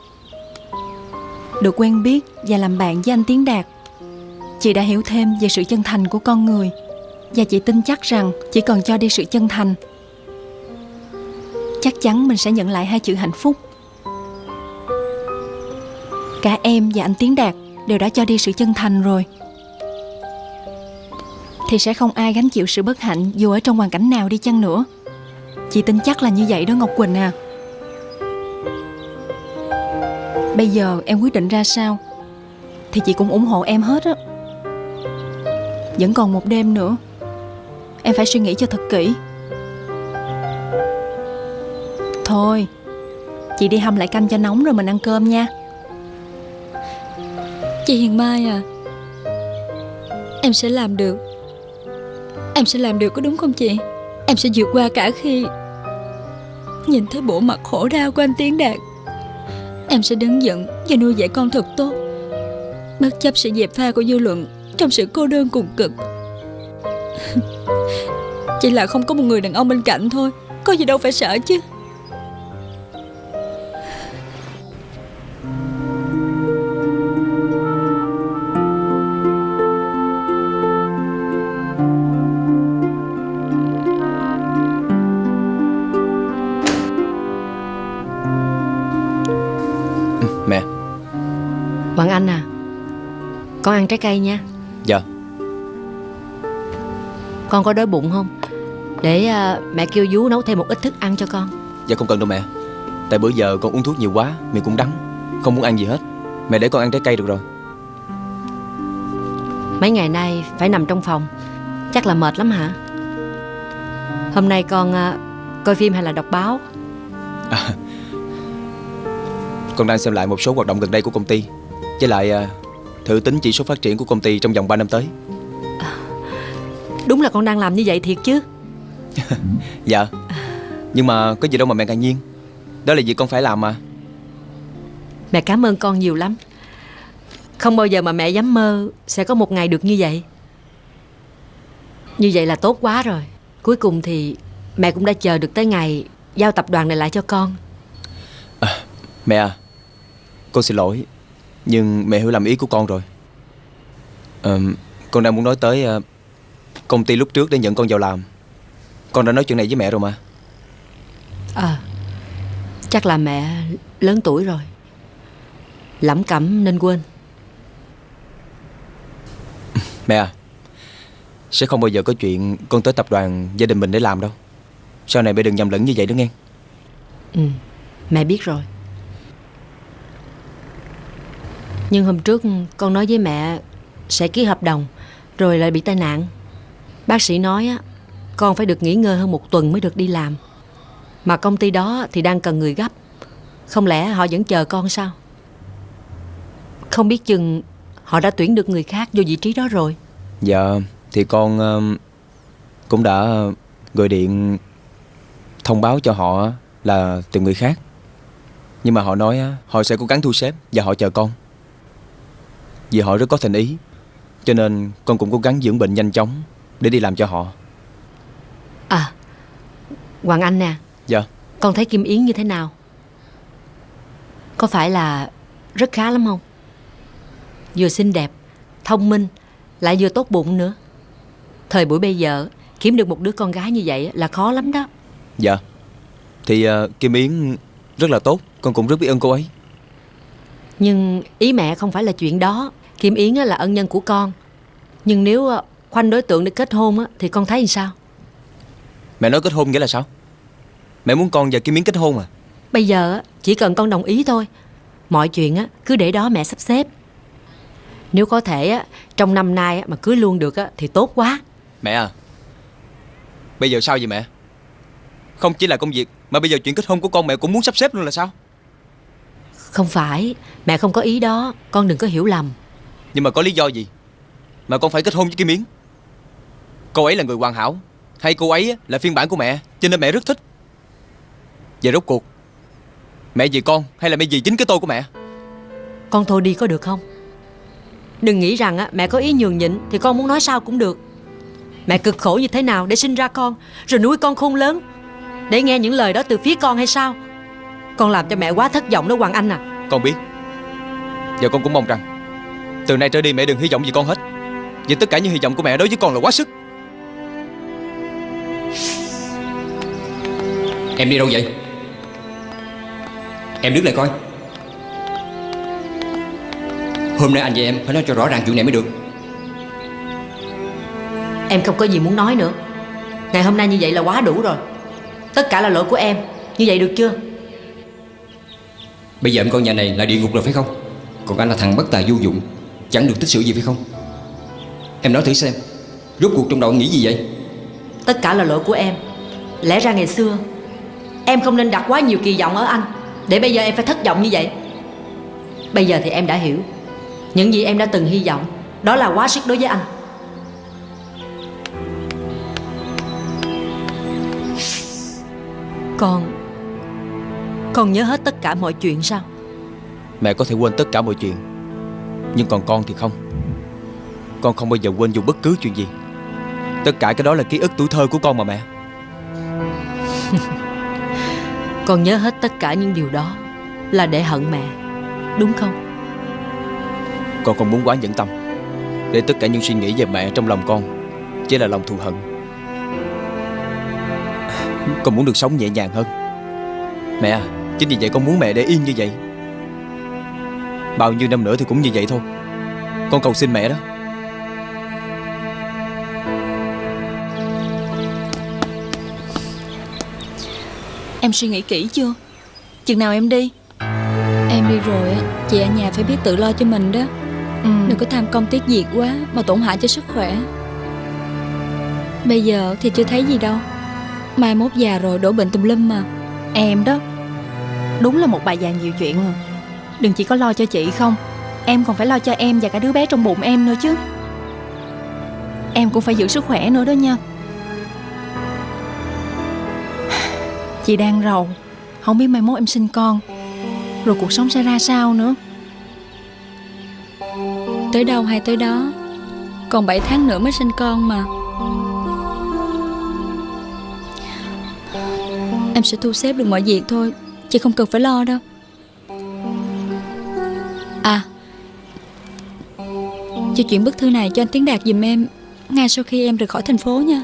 được quen biết và làm bạn với anh Tiến Đạt, chị đã hiểu thêm về sự chân thành của con người. Và chị tin chắc rằng chỉ cần cho đi sự chân thành, chắc chắn mình sẽ nhận lại hai chữ hạnh phúc. Cả em và anh Tiến Đạt đều đã cho đi sự chân thành rồi, thì sẽ không ai gánh chịu sự bất hạnh dù ở trong hoàn cảnh nào đi chăng nữa. Chị tin chắc là như vậy đó Ngọc Quỳnh à. Bây giờ em quyết định ra sao thì chị cũng ủng hộ em hết á. Vẫn còn một đêm nữa, em phải suy nghĩ cho thật kỹ. Thôi, chị đi hâm lại canh cho nóng rồi mình ăn cơm nha. Chị Hiền Mai à, em sẽ làm được. Em sẽ làm được có đúng không chị? Em sẽ vượt qua cả khi nhìn thấy bộ mặt khổ đau của anh Tiến Đạt. Em sẽ đứng dậy và nuôi dạy con thật tốt, bất chấp sự dèm pha của dư luận trong sự cô đơn cùng cực. Chỉ là không có một người đàn ông bên cạnh thôi, có gì đâu phải sợ chứ. Mẹ. Hoàng Anh à, con ăn trái cây nha. Dạ. Con có đói bụng không? Để mẹ kêu vú nấu thêm một ít thức ăn cho con. Dạ không cần đâu mẹ. Tại bữa giờ con uống thuốc nhiều quá, miệng cũng đắng, không muốn ăn gì hết. Mẹ để con ăn trái cây được rồi. Mấy ngày nay phải nằm trong phòng, chắc là mệt lắm hả? Hôm nay con coi phim hay là đọc báo? Con đang xem lại một số hoạt động gần đây của công ty, với lại thử tính chỉ số phát triển của công ty trong vòng 3 năm tới. Đúng là con đang làm như vậy thiệt chứ? Dạ. Nhưng mà có gì đâu mà mẹ ngạc nhiên. Đó là việc con phải làm mà. Mẹ cảm ơn con nhiều lắm. Không bao giờ mà mẹ dám mơ sẽ có một ngày được như vậy. Như vậy là tốt quá rồi. Cuối cùng thì mẹ cũng đã chờ được tới ngày giao tập đoàn này lại cho con. Mẹ à, con xin lỗi, nhưng mẹ hiểu lầm ý của con rồi. Con đang muốn nói tới công ty lúc trước để nhận con vào làm. Con đã nói chuyện này với mẹ rồi mà. Chắc là mẹ lớn tuổi rồi, lẩm cẩm nên quên. Mẹ à, sẽ không bao giờ có chuyện con tới tập đoàn gia đình mình để làm đâu. Sau này mẹ đừng nhầm lẫn như vậy đó nghe. Mẹ biết rồi. Nhưng hôm trước con nói với mẹ sẽ ký hợp đồng, rồi lại bị tai nạn. Bác sĩ nói á, con phải được nghỉ ngơi hơn 1 tuần mới được đi làm. Mà công ty đó thì đang cần người gấp. Không lẽ họ vẫn chờ con sao? Không biết chừng họ đã tuyển được người khác vô vị trí đó rồi. Dạ, thì con cũng đã gọi điện thông báo cho họ là tìm người khác. Nhưng mà họ nói họ sẽ cố gắng thu xếp và họ chờ con. Vì họ rất có thành ý, cho nên con cũng cố gắng dưỡng bệnh nhanh chóng để đi làm cho họ. Hoàng Anh nè. Dạ. Con thấy Kim Yến như thế nào? Có phải là rất khá lắm không? Vừa xinh đẹp, thông minh, lại vừa tốt bụng nữa. Thời buổi bây giờ kiếm được một đứa con gái như vậy là khó lắm đó. Dạ. Thì Kim Yến rất là tốt, con cũng rất biết ơn cô ấy. Nhưng ý mẹ không phải là chuyện đó. Kim Yến là ân nhân của con. Nhưng nếu khoanh đối tượng để kết hôn thì con thấy làm sao? Mẹ nói kết hôn nghĩa là sao? Mẹ muốn con và Kim Miến kết hôn à? Bây giờ chỉ cần con đồng ý thôi. Mọi chuyện cứ để đó mẹ sắp xếp. Nếu có thể trong năm nay mà cưới luôn được thì tốt quá. Mẹ à, bây giờ sao vậy mẹ? Không chỉ là công việc mà bây giờ chuyện kết hôn của con mẹ cũng muốn sắp xếp luôn là sao? Không phải, mẹ không có ý đó. Con đừng có hiểu lầm. Nhưng mà có lý do gì mà con phải kết hôn với Kim Miến? Cô ấy là người hoàn hảo, hay cô ấy là phiên bản của mẹ cho nên mẹ rất thích? Vậy rốt cuộc mẹ vì con hay là mẹ vì chính cái tôi của mẹ? Con thôi đi có được không? Đừng nghĩ rằng mẹ có ý nhường nhịn thì con muốn nói sao cũng được. Mẹ cực khổ như thế nào để sinh ra con, rồi nuôi con khôn lớn, để nghe những lời đó từ phía con hay sao? Con làm cho mẹ quá thất vọng đó Hoàng Anh à. Con biết. Và con cũng mong rằng từ nay trở đi mẹ đừng hy vọng gì con hết. Vì tất cả những hy vọng của mẹ đối với con là quá sức. Em đi đâu vậy? Em đứng lại coi. Hôm nay anh và em phải nói cho rõ ràng chuyện này mới được. Em không có gì muốn nói nữa. Ngày hôm nay như vậy là quá đủ rồi. Tất cả là lỗi của em. Như vậy được chưa? Bây giờ em coi nhà này là địa ngục rồi phải không? Còn anh là thằng bất tài vô dụng, chẳng được tích sự gì phải không? Em nói thử xem, rốt cuộc trong đầu anh nghĩ gì vậy? Tất cả là lỗi của em. Lẽ ra ngày xưa em không nên đặt quá nhiều kỳ vọng ở anh, để bây giờ em phải thất vọng như vậy. Bây giờ thì em đã hiểu. Những gì em đã từng hy vọng đó là quá sức đối với anh. Con nhớ hết tất cả mọi chuyện sao? Mẹ có thể quên tất cả mọi chuyện, nhưng còn con thì không. Con không bao giờ quên dù bất cứ chuyện gì. Tất cả cái đó là ký ức tuổi thơ của con mà mẹ. Con nhớ hết tất cả những điều đó là để hận mẹ, đúng không? Con không muốn quá nhẫn tâm để tất cả những suy nghĩ về mẹ trong lòng con chỉ là lòng thù hận. Con muốn được sống nhẹ nhàng hơn. Mẹ à, chính vì vậy con muốn mẹ để yên như vậy. Bao nhiêu năm nữa thì cũng như vậy thôi. Con cầu xin mẹ đó. Em suy nghĩ kỹ chưa? Chừng nào em đi? Em đi rồi chị ở nhà phải biết tự lo cho mình đó. Đừng có tham công tiếc việc quá mà tổn hại cho sức khỏe. Bây giờ thì chưa thấy gì đâu, mai mốt già rồi đổ bệnh tùm lum mà. Em đó, đúng là một bà già nhiều chuyện à. Đừng chỉ có lo cho chị không, em còn phải lo cho em và cả đứa bé trong bụng em nữa chứ. Em cũng phải giữ sức khỏe nữa đó nha. Chị đang rầu, không biết mai mốt em sinh con rồi cuộc sống sẽ ra sao nữa. Tới đâu hay tới đó, còn 7 tháng nữa mới sinh con mà. Em sẽ thu xếp được mọi việc thôi, chị không cần phải lo đâu. À, cho chuyển bức thư này cho anh Tiến Đạt giùm em ngay sau khi em rời khỏi thành phố nha.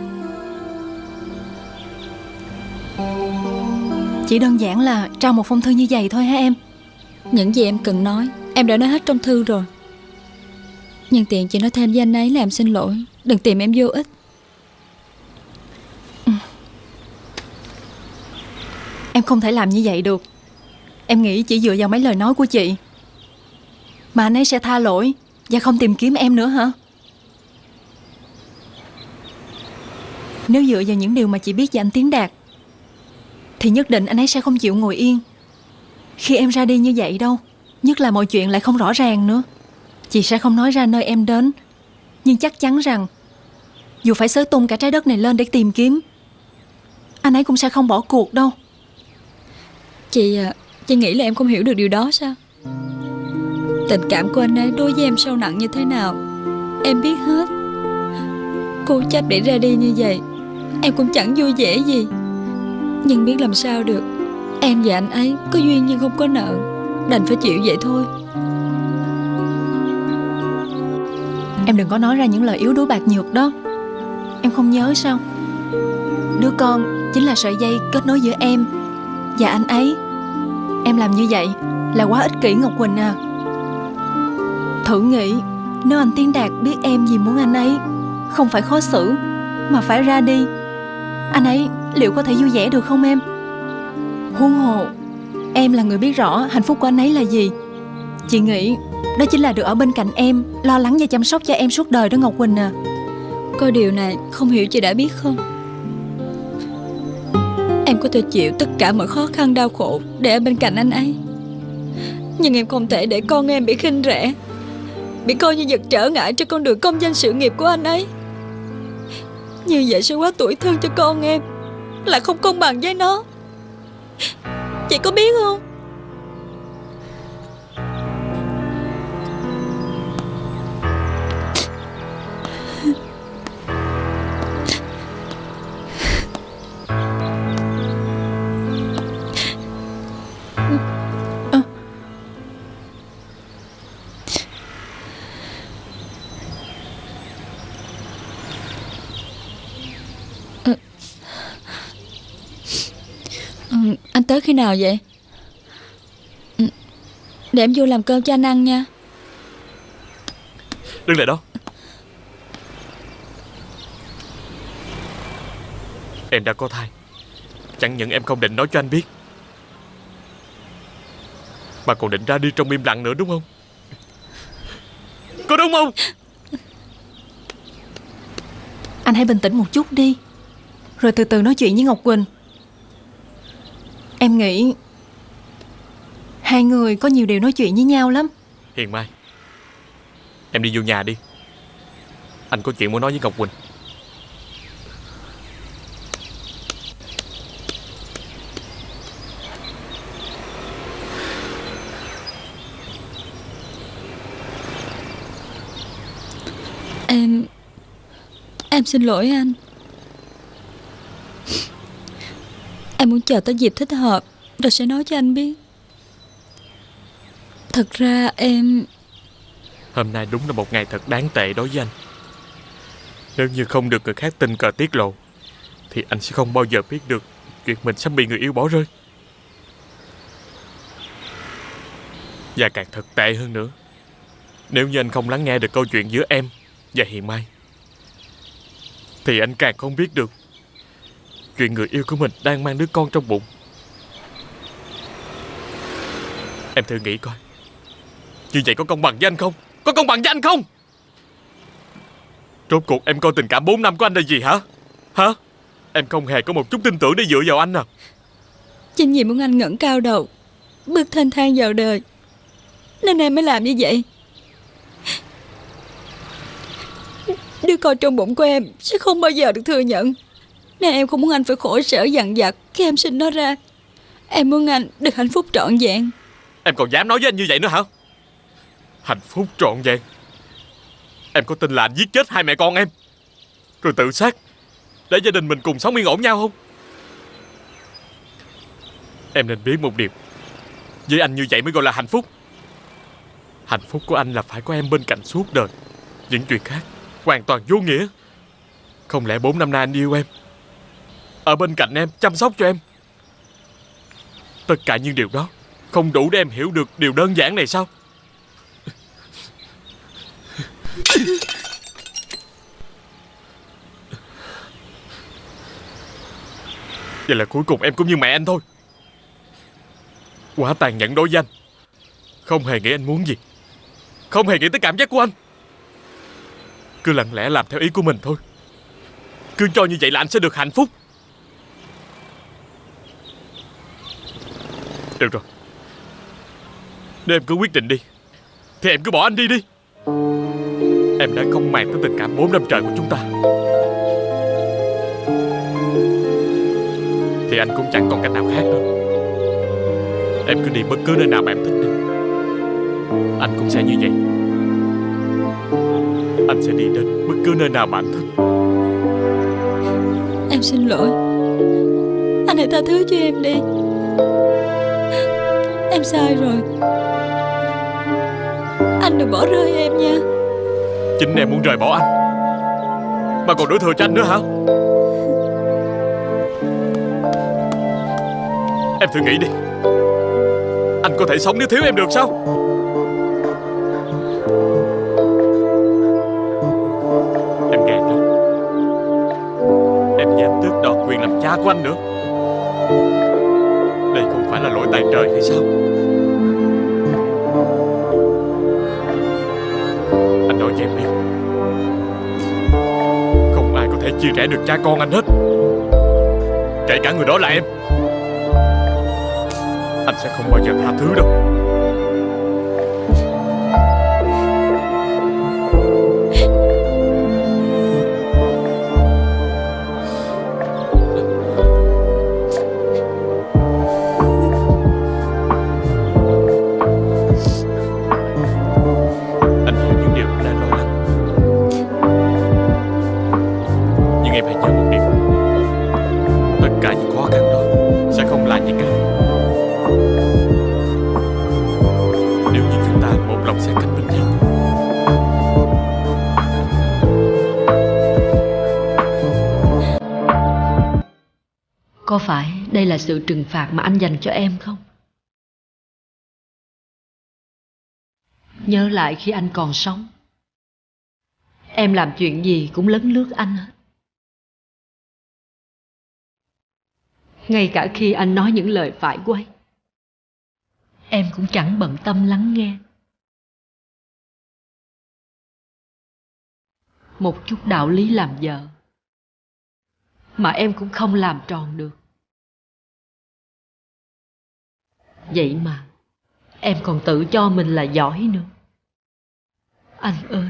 Chỉ đơn giản là trao một phong thư như vậy thôi hả em? Những gì em cần nói em đã nói hết trong thư rồi. Nhưng tiện chị nói thêm với anh ấy là em xin lỗi, đừng tìm em vô ích. Em không thể làm như vậy được. Em nghĩ chỉ dựa vào mấy lời nói của chị mà anh ấy sẽ tha lỗi và không tìm kiếm em nữa hả? Nếu dựa vào những điều mà chị biết về anh Tiến Đạt thì nhất định anh ấy sẽ không chịu ngồi yên khi em ra đi như vậy đâu. Nhất là mọi chuyện lại không rõ ràng nữa. Chị sẽ không nói ra nơi em đến, nhưng chắc chắn rằng dù phải xới tung cả trái đất này lên để tìm kiếm, anh ấy cũng sẽ không bỏ cuộc đâu. Chị nghĩ là em không hiểu được điều đó sao? Tình cảm của anh ấy đối với em sâu nặng như thế nào em biết hết. Cố chấp để ra đi như vậy em cũng chẳng vui vẻ gì. Nhưng biết làm sao được, em và anh ấy có duyên nhưng không có nợ, đành phải chịu vậy thôi. Em đừng có nói ra những lời yếu đuối bạc nhược đó. Em không nhớ sao? Đứa con chính là sợi dây kết nối giữa em và anh ấy. Em làm như vậy là quá ích kỷ Ngọc Quỳnh à. Thử nghĩ nếu anh Tiến Đạt biết em vì muốn anh ấy không phải khó xử mà phải ra đi, anh ấy liệu có thể vui vẻ được không em? Huống hồ em là người biết rõ hạnh phúc của anh ấy là gì. Chị nghĩ đó chính là được ở bên cạnh em, lo lắng và chăm sóc cho em suốt đời đó Ngọc Quỳnh à. Có điều này không hiểu chị đã biết không? Em có thể chịu tất cả mọi khó khăn đau khổ để ở bên cạnh anh ấy, nhưng em không thể để con em bị khinh rẻ, bị coi như vật trở ngại trên con đường công danh sự nghiệp của anh ấy. Như vậy sẽ quá tủi thân cho con em, là không công bằng với nó. Chị có biết không? Anh tới khi nào vậy? Để em vô làm cơm cho anh ăn nha. Đứng lại đó. Em đã có thai. Chẳng những em không định nói cho anh biết, mà còn định ra đi trong im lặng nữa đúng không? Có đúng không? Anh hãy bình tĩnh một chút đi, rồi từ từ nói chuyện với Ngọc Quỳnh. Em nghĩ hai người có nhiều điều nói chuyện với nhau lắm. Hiền Mai, em đi vô nhà đi. Anh có chuyện muốn nói với Ngọc Quỳnh. Em xin lỗi anh. Em muốn chờ tới dịp thích hợp rồi sẽ nói cho anh biết. Thật ra em... Hôm nay đúng là một ngày thật đáng tệ đối với anh. Nếu như không được người khác tình cờ tiết lộ, thì anh sẽ không bao giờ biết được chuyện mình sắp bị người yêu bỏ rơi. Và càng thật tệ hơn nữa, nếu như anh không lắng nghe được câu chuyện giữa em và Hiền Mai, thì anh càng không biết được chuyện người yêu của mình đang mang đứa con trong bụng. Em thử nghĩ coi, như vậy có công bằng với anh không? Có công bằng với anh không? Rốt cuộc em coi tình cảm 4 năm của anh là gì hả? Hả? Em không hề có một chút tin tưởng để dựa vào anh à? Chính vì muốn anh ngẩng cao đầu, bước thênh thang vào đời, nên em mới làm như vậy. Đứa con trong bụng của em sẽ không bao giờ được thừa nhận, nên em không muốn anh phải khổ sở dằn vặt khi em sinh nó ra. Em muốn anh được hạnh phúc trọn vẹn. Em còn dám nói với anh như vậy nữa hả? Hạnh phúc trọn vẹn? Em có tin là anh giết chết hai mẹ con em rồi tự sát để gia đình mình cùng sống yên ổn nhau không? Em nên biết một điều, với anh như vậy mới gọi là hạnh phúc. Hạnh phúc của anh là phải có em bên cạnh suốt đời. Những chuyện khác hoàn toàn vô nghĩa. Không lẽ 4 năm nay anh yêu em, ở bên cạnh em, chăm sóc cho em, tất cả những điều đó không đủ để em hiểu được điều đơn giản này sao? Vậy là cuối cùng em cũng như mẹ anh thôi. Quá tàn nhẫn đối với anh. Không hề nghĩ anh muốn gì, không hề nghĩ tới cảm giác của anh, cứ lặng lẽ làm theo ý của mình thôi. Cứ cho như vậy là anh sẽ được hạnh phúc. Được rồi, nếu em cứ quyết định đi thì em cứ bỏ anh đi đi. Em đã không màng tới tình cảm 4 năm trời của chúng ta, thì anh cũng chẳng còn cách nào khác nữa. Em cứ đi bất cứ nơi nào mà em thích đi, anh cũng sẽ như vậy. Anh sẽ đi đến bất cứ nơi nào mà anh thích. Em xin lỗi. Anh hãy tha thứ cho em đi. Em sai rồi. Anh đừng bỏ rơi em nha. Chính em muốn rời bỏ anh mà còn đổ thừa cho anh nữa hả? Em thử nghĩ đi, anh có thể sống nếu thiếu em được sao? quyền làm cha của anh nữa. Đây không phải là lỗi tại trời hay sao? Anh nói cho em biết, không ai có thể chia rẽ được cha con anh hết, kể cả người đó là em. Anh sẽ không bao giờ tha thứ đâu. Có phải đây là sự trừng phạt mà anh dành cho em không? Nhớ lại khi anh còn sống, em làm chuyện gì cũng lấn lướt anh hết. Ngay cả khi anh nói những lời phải quay, em cũng chẳng bận tâm lắng nghe. Một chút đạo lý làm vợ mà em cũng không làm tròn được. Vậy mà em còn tự cho mình là giỏi nữa. Anh ơi,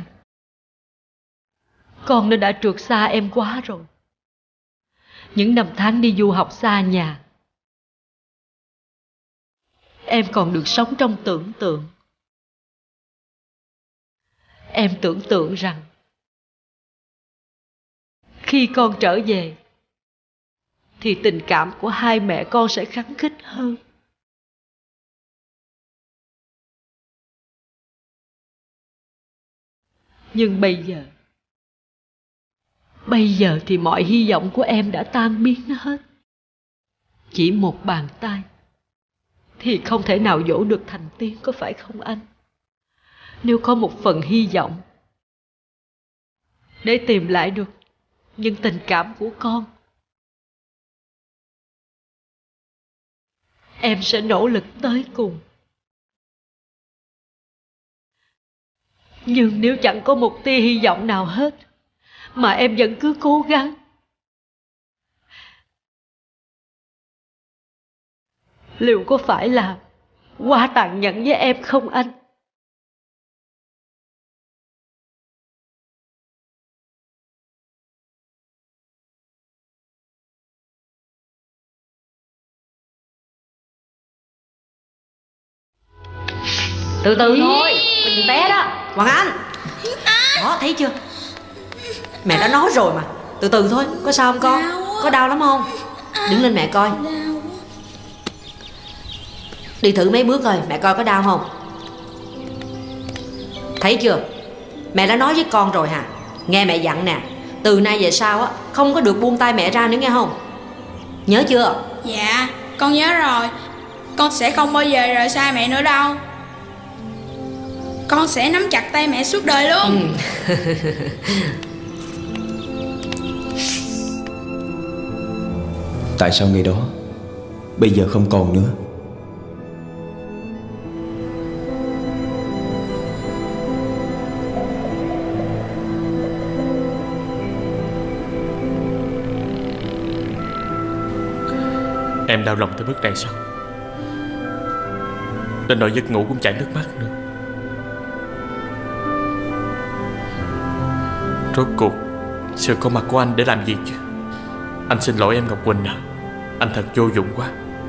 con nó đã trượt xa em quá rồi. Những năm tháng đi du học xa nhà, em còn được sống trong tưởng tượng. Em tưởng tượng rằng khi con trở về thì tình cảm của hai mẹ con sẽ khăng khít hơn. Nhưng bây giờ thì mọi hy vọng của em đã tan biến hết. Chỉ một bàn tay thì không thể nào dỗ được thành tiên, có phải không anh? Nếu có một phần hy vọng để tìm lại được những tình cảm của con, em sẽ nỗ lực tới cùng. Nhưng nếu chẳng có một tia hy vọng nào hết mà em vẫn cứ cố gắng, liệu có phải là quá tàn nhẫn với em không anh? Từ từ thôi, mình té đó. Hoàng Anh, đó, thấy chưa? Mẹ đã nói rồi mà. Từ từ thôi, có sao không con? Có đau lắm không? Đứng lên mẹ coi. Đi thử mấy bước coi, mẹ coi có đau không? Thấy chưa? Mẹ đã nói với con rồi hả? Nghe mẹ dặn nè, từ nay về sau á, không có được buông tay mẹ ra nữa nghe không? Nhớ chưa? Dạ, con nhớ rồi. Con sẽ không bao giờ rời xa mẹ nữa đâu. Con sẽ nắm chặt tay mẹ suốt đời luôn. Tại sao ngày đó bây giờ không còn nữa? Em đau lòng tới mức này sao? Đến nỗi giấc ngủ cũng chảy nước mắt nữa. Rốt cuộc sự có mặt của anh để làm gì chứ? Anh xin lỗi em Ngọc Quỳnh à. Anh thật vô dụng quá.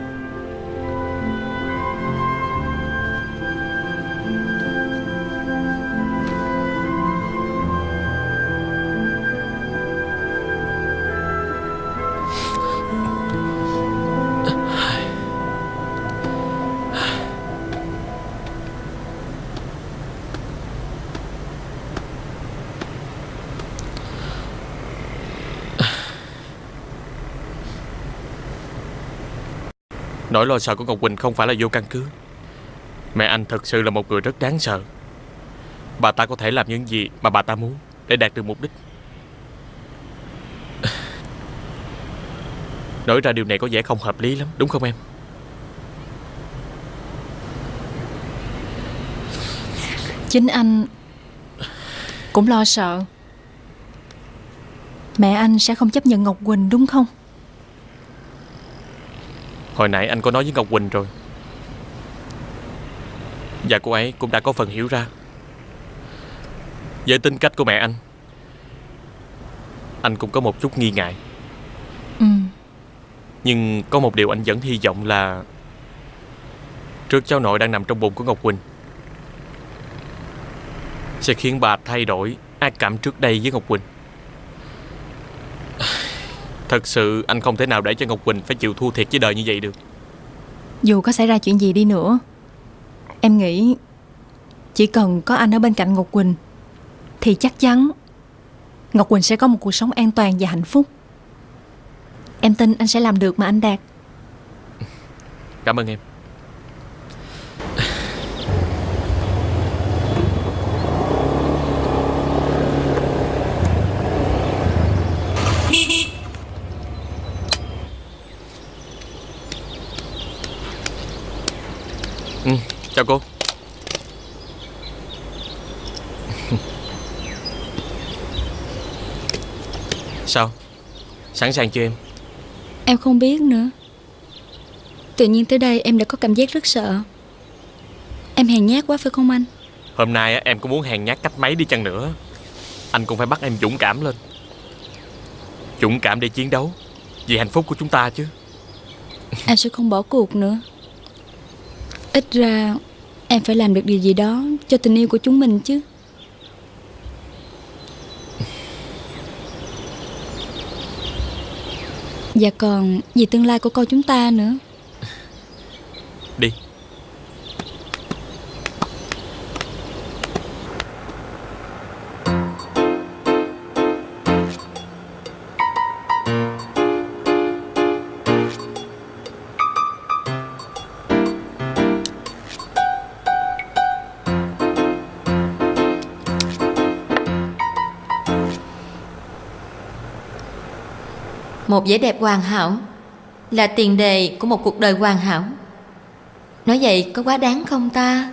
Nỗi lo sợ của Ngọc Quỳnh không phải là vô căn cứ. Mẹ anh thật sự là một người rất đáng sợ. Bà ta có thể làm những gì mà bà ta muốn để đạt được mục đích. Nói ra điều này có vẻ không hợp lý lắm, đúng không em? Chính anh cũng lo sợ mẹ anh sẽ không chấp nhận Ngọc Quỳnh đúng không? Hồi nãy anh có nói với Ngọc Quỳnh rồi, và cô ấy cũng đã có phần hiểu ra. Với tính cách của mẹ anh cũng có một chút nghi ngại. Nhưng có một điều anh vẫn hy vọng là trước cháu nội đang nằm trong bụng của Ngọc Quỳnh sẽ khiến bà thay đổi ác cảm trước đây với Ngọc Quỳnh. Thật sự anh không thể nào để cho Ngọc Quỳnh phải chịu thua thiệt với đời như vậy được. Dù có xảy ra chuyện gì đi nữa, em nghĩ chỉ cần có anh ở bên cạnh Ngọc Quỳnh thì chắc chắn Ngọc Quỳnh sẽ có một cuộc sống an toàn và hạnh phúc. Em tin anh sẽ làm được mà anh Đạt. Cảm ơn em. Chào cô. Sao? Sẵn sàng chưa em? Em không biết nữa. Tự nhiên tới đây em đã có cảm giác rất sợ. Em hèn nhát quá phải không anh? Hôm nay em có muốn hèn nhát cách mấy đi chăng nữa, anh cũng phải bắt em dũng cảm lên. Dũng cảm để chiến đấu vì hạnh phúc của chúng ta chứ. Em sẽ không bỏ cuộc nữa. Ít ra em phải làm được điều gì đó cho tình yêu của chúng mình chứ. Và còn vì tương lai của con chúng ta nữa. Đi. Một vẻ đẹp hoàn hảo là tiền đề của một cuộc đời hoàn hảo. Nói vậy có quá đáng không ta?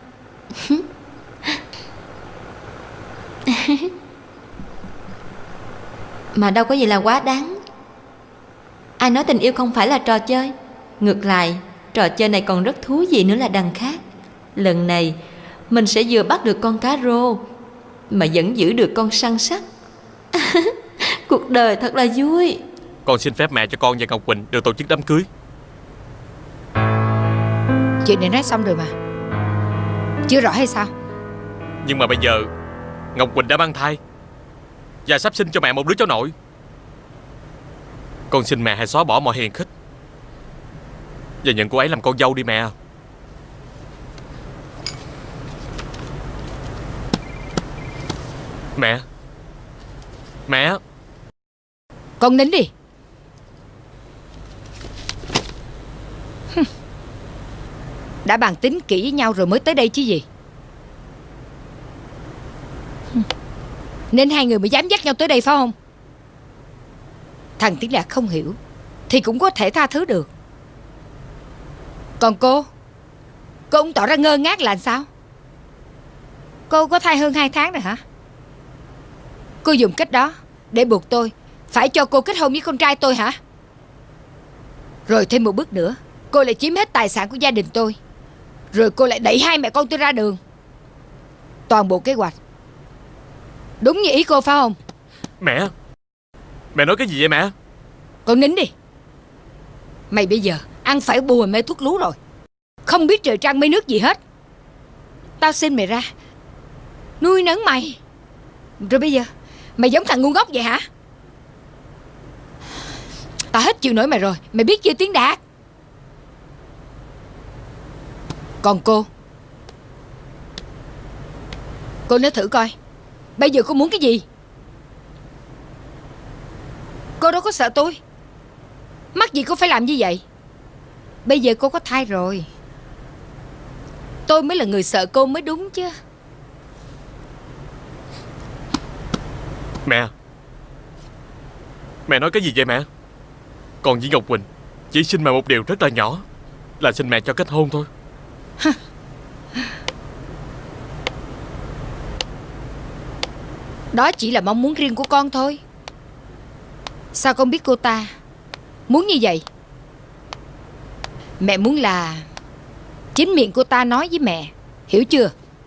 Mà đâu có gì là quá đáng. Ai nói tình yêu không phải là trò chơi? Ngược lại, trò chơi này còn rất thú vị nữa là đằng khác. Lần này mình sẽ vừa bắt được con cá rô mà vẫn giữ được con săn sắt. Cuộc đời thật là vui. Con xin phép mẹ cho con và Ngọc Quỳnh được tổ chức đám cưới. Chuyện này nói xong rồi mà. Chưa rõ hay sao? Nhưng mà bây giờ Ngọc Quỳnh đã mang thai và sắp sinh cho mẹ một đứa cháu nội. Con xin mẹ hãy xóa bỏ mọi hiềm khích và nhận cô ấy làm con dâu đi mẹ. Mẹ. Mẹ. Con nín đi. Đã bàn tính kỹ với nhau rồi mới tới đây chứ gì. Nên hai người mới dám dắt nhau tới đây phải không? Thằng Tiến Đạt không hiểu thì cũng có thể tha thứ được. Còn cô cũng tỏ ra ngơ ngác là sao? Cô có thai hơn 2 tháng rồi hả? Cô dùng cách đó để buộc tôi phải cho cô kết hôn với con trai tôi hả? Rồi thêm một bước nữa, cô lại chiếm hết tài sản của gia đình tôi. Rồi cô lại đẩy hai mẹ con tôi ra đường. Toàn bộ kế hoạch đúng như ý cô phải không? Mẹ. Mẹ nói cái gì vậy mẹ? Con nín đi. Mày bây giờ ăn phải bùa mê thuốc lú rồi. Không biết trời trăng mây nước gì hết. Tao sinh mày ra nuôi nấng mày, rồi bây giờ mày giống thằng ngu ngốc vậy hả? Tao hết chịu nổi mày rồi. Mày biết chưa Tiến Đạt? Còn cô nói thử coi, bây giờ cô muốn cái gì? Cô đâu có sợ tôi. Mắc gì cô phải làm như vậy? Bây giờ cô có thai rồi, tôi mới là người sợ cô mới đúng chứ. Mẹ. Mẹ nói cái gì vậy mẹ? Con với Ngọc Quỳnh chỉ xin mẹ một điều rất là nhỏ, là xin mẹ cho kết hôn thôi. Đó chỉ là mong muốn riêng của con thôi. Sao con biết cô ta muốn như vậy? Mẹ muốn là chính miệng cô ta nói với mẹ, hiểu chưa?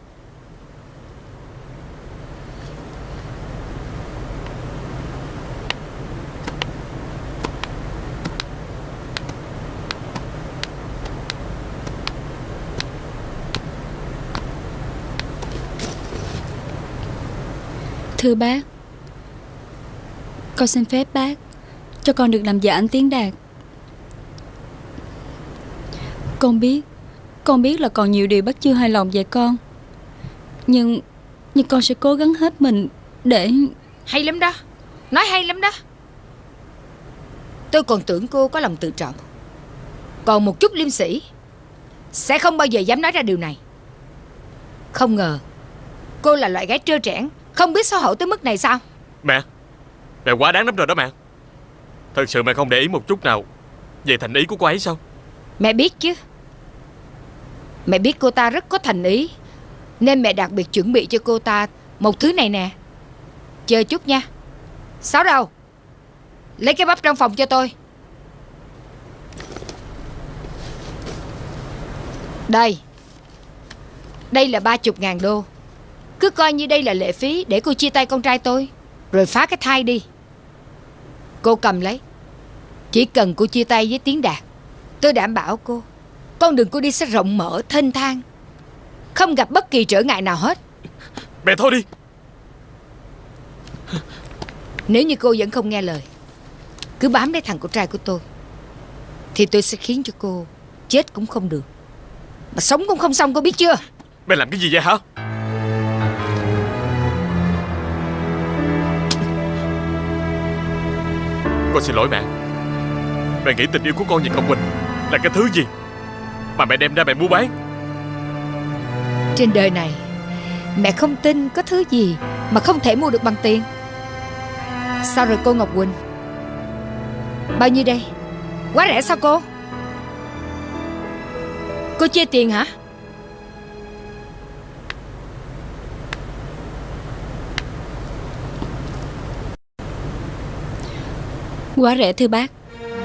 Thưa bác, con xin phép bác cho con được làm vợ anh Tiến Đạt. Con biết là còn nhiều điều bác chưa hài lòng về con, nhưng con sẽ cố gắng hết mình để... Hay lắm đó, nói hay lắm đó. Tôi còn tưởng cô có lòng tự trọng, còn một chút liêm sỉ, sẽ không bao giờ dám nói ra điều này. Không ngờ cô là loại gái trơ trẽn, không biết xấu hổ tới mức này sao? Mẹ quá đáng lắm rồi đó mẹ. Thật sự mẹ không để ý một chút nào về thành ý của cô ấy sao? Mẹ biết chứ. Mẹ biết cô ta rất có thành ý, nên mẹ đặc biệt chuẩn bị cho cô ta một thứ này nè. Chờ chút nha. Sáu Đầu, lấy cái bắp trong phòng cho tôi. Đây là 30.000 đô. Cứ coi như đây là lệ phí để cô chia tay con trai tôi, rồi phá cái thai đi. Cô cầm lấy. Chỉ cần cô chia tay với Tiến Đạt, tôi đảm bảo cô, con đường cô đi sẽ rộng mở, thênh thang, không gặp bất kỳ trở ngại nào hết. Mẹ thôi đi. Nếu như cô vẫn không nghe lời, cứ bám lấy thằng con trai của tôi, thì tôi sẽ khiến cho cô chết cũng không được, mà sống cũng không xong, cô biết chưa? Mẹ làm cái gì vậy hả? Con xin lỗi mẹ. Mẹ nghĩ tình yêu của con và Ngọc Quỳnh là cái thứ gì mà mẹ đem ra mẹ mua bán? Trên đời này, mẹ không tin có thứ gì mà không thể mua được bằng tiền. Sao rồi cô Ngọc Quỳnh? Bao nhiêu đây? Quá rẻ sao cô? Cô chê tiền hả? Quá rẻ thưa bác.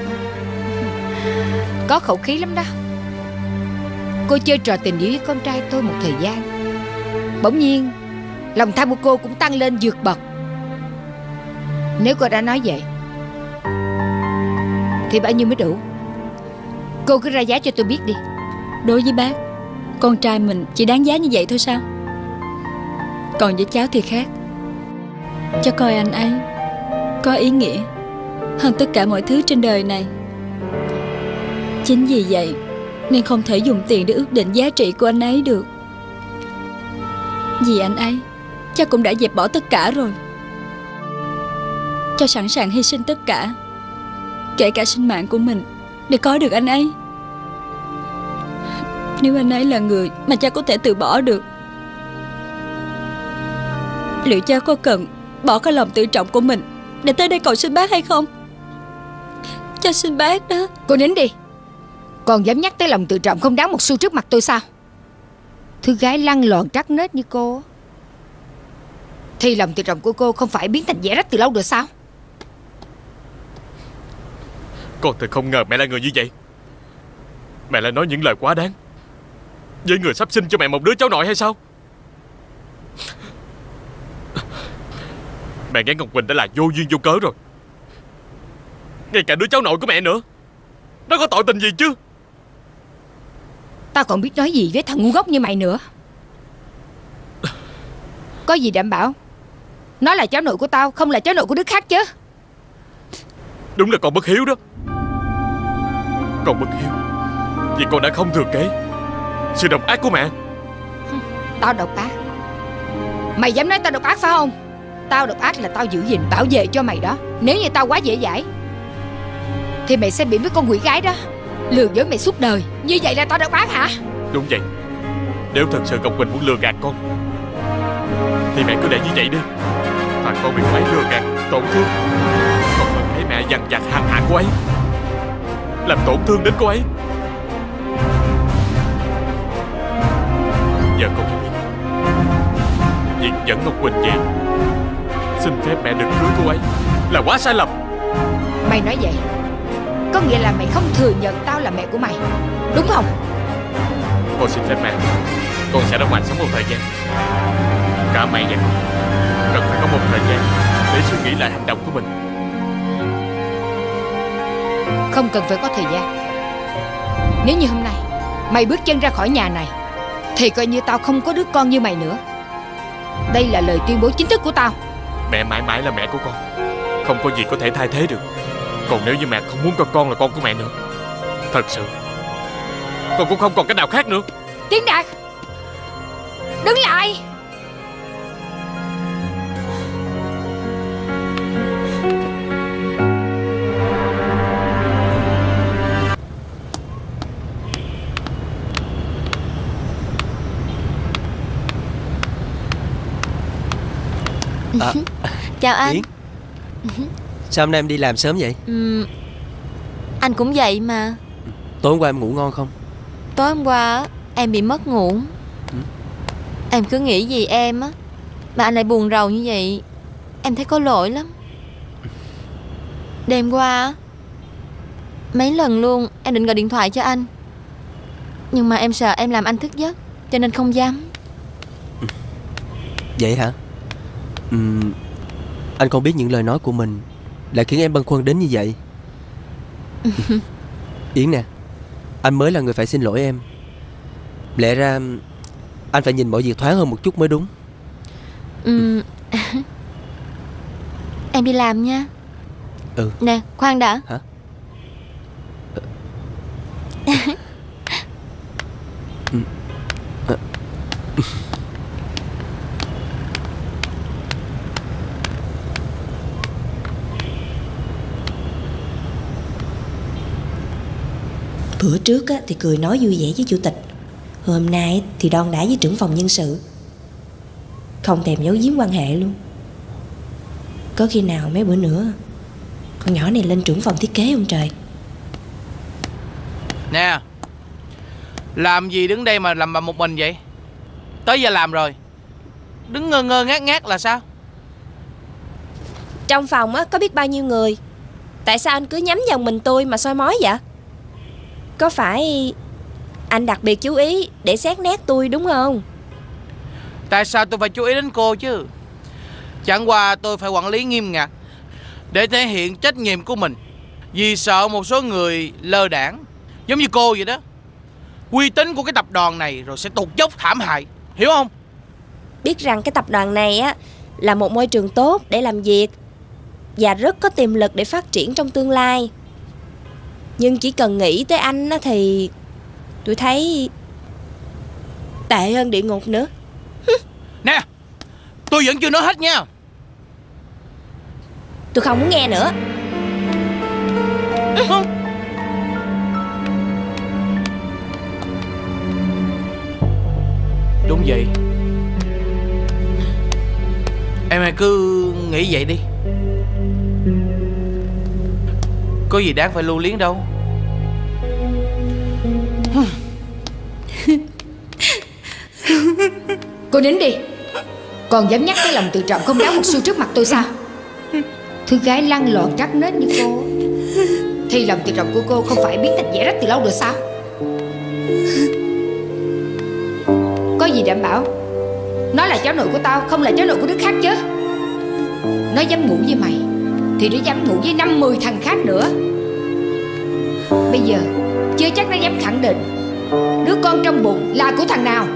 Có khẩu khí lắm đó. Cô chơi trò tình yêu với con trai tôi một thời gian, bỗng nhiên lòng tham của cô cũng tăng lên vượt bậc. Nếu cô đã nói vậy thì bao nhiêu mới đủ? Cô cứ ra giá cho tôi biết đi. Đối với bác, con trai mình chỉ đáng giá như vậy thôi sao? Còn với cháu thì khác. Cháu coi anh ấy có ý nghĩa hơn tất cả mọi thứ trên đời này. Chính vì vậy nên không thể dùng tiền để ước định giá trị của anh ấy được. Vì anh ấy, cháu cũng đã dẹp bỏ tất cả rồi. Cháu sẵn sàng hy sinh tất cả, kể cả sinh mạng của mình, để có được anh ấy. Nếu anh ấy là người mà cháu có thể từ bỏ được, liệu cháu có cần bỏ cái lòng tự trọng của mình để tới đây cầu xin bác hay không? Cháu xin bác đó. Cô nín đi. Còn dám nhắc tới lòng tự trọng không đáng một xu trước mặt tôi sao? Thứ gái lăn lộn trắc nết như cô thì lòng tự trọng của cô không phải biến thành dẻ rách từ lâu rồi sao? Con thật không ngờ mẹ là người như vậy. Mẹ lại nói những lời quá đáng với người sắp sinh cho mẹ một đứa cháu nội hay sao? Mẹ ghét Ngọc Quỳnh đã là vô duyên vô cớ rồi. Ngay cả đứa cháu nội của mẹ nữa, nó có tội tình gì chứ? Tao còn biết nói gì với thằng ngu ngốc như mày nữa. Có gì đảm bảo nó là cháu nội của tao, không là cháu nội của đứa khác chứ? Đúng là con bất hiếu đó. Con bất hiếu vì con đã không thừa kế sự độc ác của mẹ. Tao độc ác? Mày dám nói tao độc ác phải không? Tao độc ác là tao giữ gìn bảo vệ cho mày đó. Nếu như tao quá dễ dãi thì mày sẽ bị mấy con quỷ gái đó lừa dối mày suốt đời. Như vậy là tao độc ác hả? Đúng vậy. Nếu thật sự Ngọc Quỳnh muốn lừa gạt con thì mẹ cứ để như vậy đi. Thằng con bị phải lừa gạt, tổn thương, con cần thấy mẹ dằn vặt hành hạ cô ấy làm tổn thương đến cô ấy. Giờ con mới biết việc dẫn Ngọc Quỳnh về xin phép mẹ đừng cưới cô ấy là quá sai lầm. Mày nói vậy có nghĩa là mày không thừa nhận tao là mẹ của mày, đúng không? Con xin phép mẹ, con sẽ ra ngoài sống một thời gian. Cả mẹ và con cần phải có một thời gian để suy nghĩ lại hành động của mình. Không cần phải có thời gian. Nếu như hôm nay mày bước chân ra khỏi nhà này thì coi như tao không có đứa con như mày nữa. Đây là lời tuyên bố chính thức của tao. Mẹ mãi mãi là mẹ của con, không có gì có thể thay thế được. Còn nếu như mẹ không muốn cho con là con của mẹ nữa, thật sự con cũng không còn cách nào khác nữa. Tiến Đạt, đứng lại. Chào anh. Yến, sao hôm nay em đi làm sớm vậy? Anh cũng vậy mà. Tối hôm qua em ngủ ngon không? Tối hôm qua em bị mất ngủ. Em cứ nghĩ gì em á mà anh lại buồn rầu như vậy. Em thấy có lỗi lắm. Đêm qua mấy lần luôn em định gọi điện thoại cho anh, nhưng mà em sợ em làm anh thức giấc cho nên không dám. Vậy hả? Anh không biết những lời nói của mình lại khiến em băn khoăn đến như vậy. Yến nè, anh mới là người phải xin lỗi em. Lẽ ra anh phải nhìn mọi việc thoáng hơn một chút mới đúng. Em đi làm nha. Nè, khoan đã. Hả? Bữa trước thì cười nói vui vẻ với chủ tịch, hôm nay thì đon đả với trưởng phòng nhân sự, không thèm giấu giếm quan hệ luôn. Có khi nào mấy bữa nữa con nhỏ này lên trưởng phòng thiết kế không trời? Nè, làm gì đứng đây mà làm bà một mình vậy? Tới giờ làm rồi, đứng ngơ ngơ ngác ngác là sao? Trong phòng có biết bao nhiêu người, tại sao anh cứ nhắm vào mình tôi mà soi mói vậy? Có phải anh đặc biệt chú ý để xét nét tôi đúng không? Tại sao tôi phải chú ý đến cô chứ? Chẳng qua tôi phải quản lý nghiêm ngặt để thể hiện trách nhiệm của mình, vì sợ một số người lơ đãng giống như cô vậy đó. Uy tín của cái tập đoàn này rồi sẽ tụt dốc thảm hại, hiểu không? Biết rằng cái tập đoàn này là một môi trường tốt để làm việc và rất có tiềm lực để phát triển trong tương lai. Nhưng chỉ cần nghĩ tới anh thì tôi thấy tệ hơn địa ngục nữa. Nè, tôi vẫn chưa nói hết nha. Tôi không muốn nghe nữa. Đúng vậy. Em hãy cứ nghĩ vậy đi. Có gì đáng phải lưu luyến đâu. Cô nín đi. Còn dám nhắc cái lòng tự trọng không đáng một xu trước mặt tôi sao? Thứ gái lăn lộn trắc nết như cô thì lòng tự trọng của cô không phải biến thành dẻ rách từ lâu rồi sao? Có gì đảm bảo nó là cháu nội của tao, không là cháu nội của đứa khác chứ? Nó dám ngủ với mày thì nó dám ngủ với 50 thằng khác nữa. Bây giờ chưa chắc nó dám khẳng định đứa con trong bụng là của thằng nào.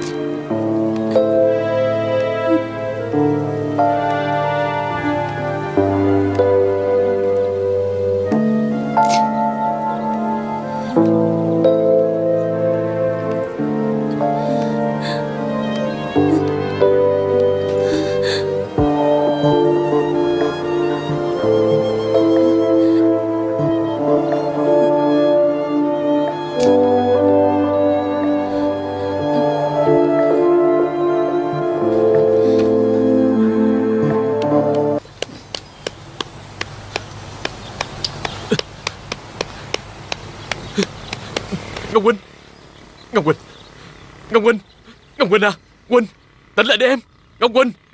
Ngọc Quỳnh, Ngọc Quỳnh, Ngọc Quỳnh, Ngọc Quỳnh à, Quỳnh, tỉnh lại đi em. Ngọc Quỳnh.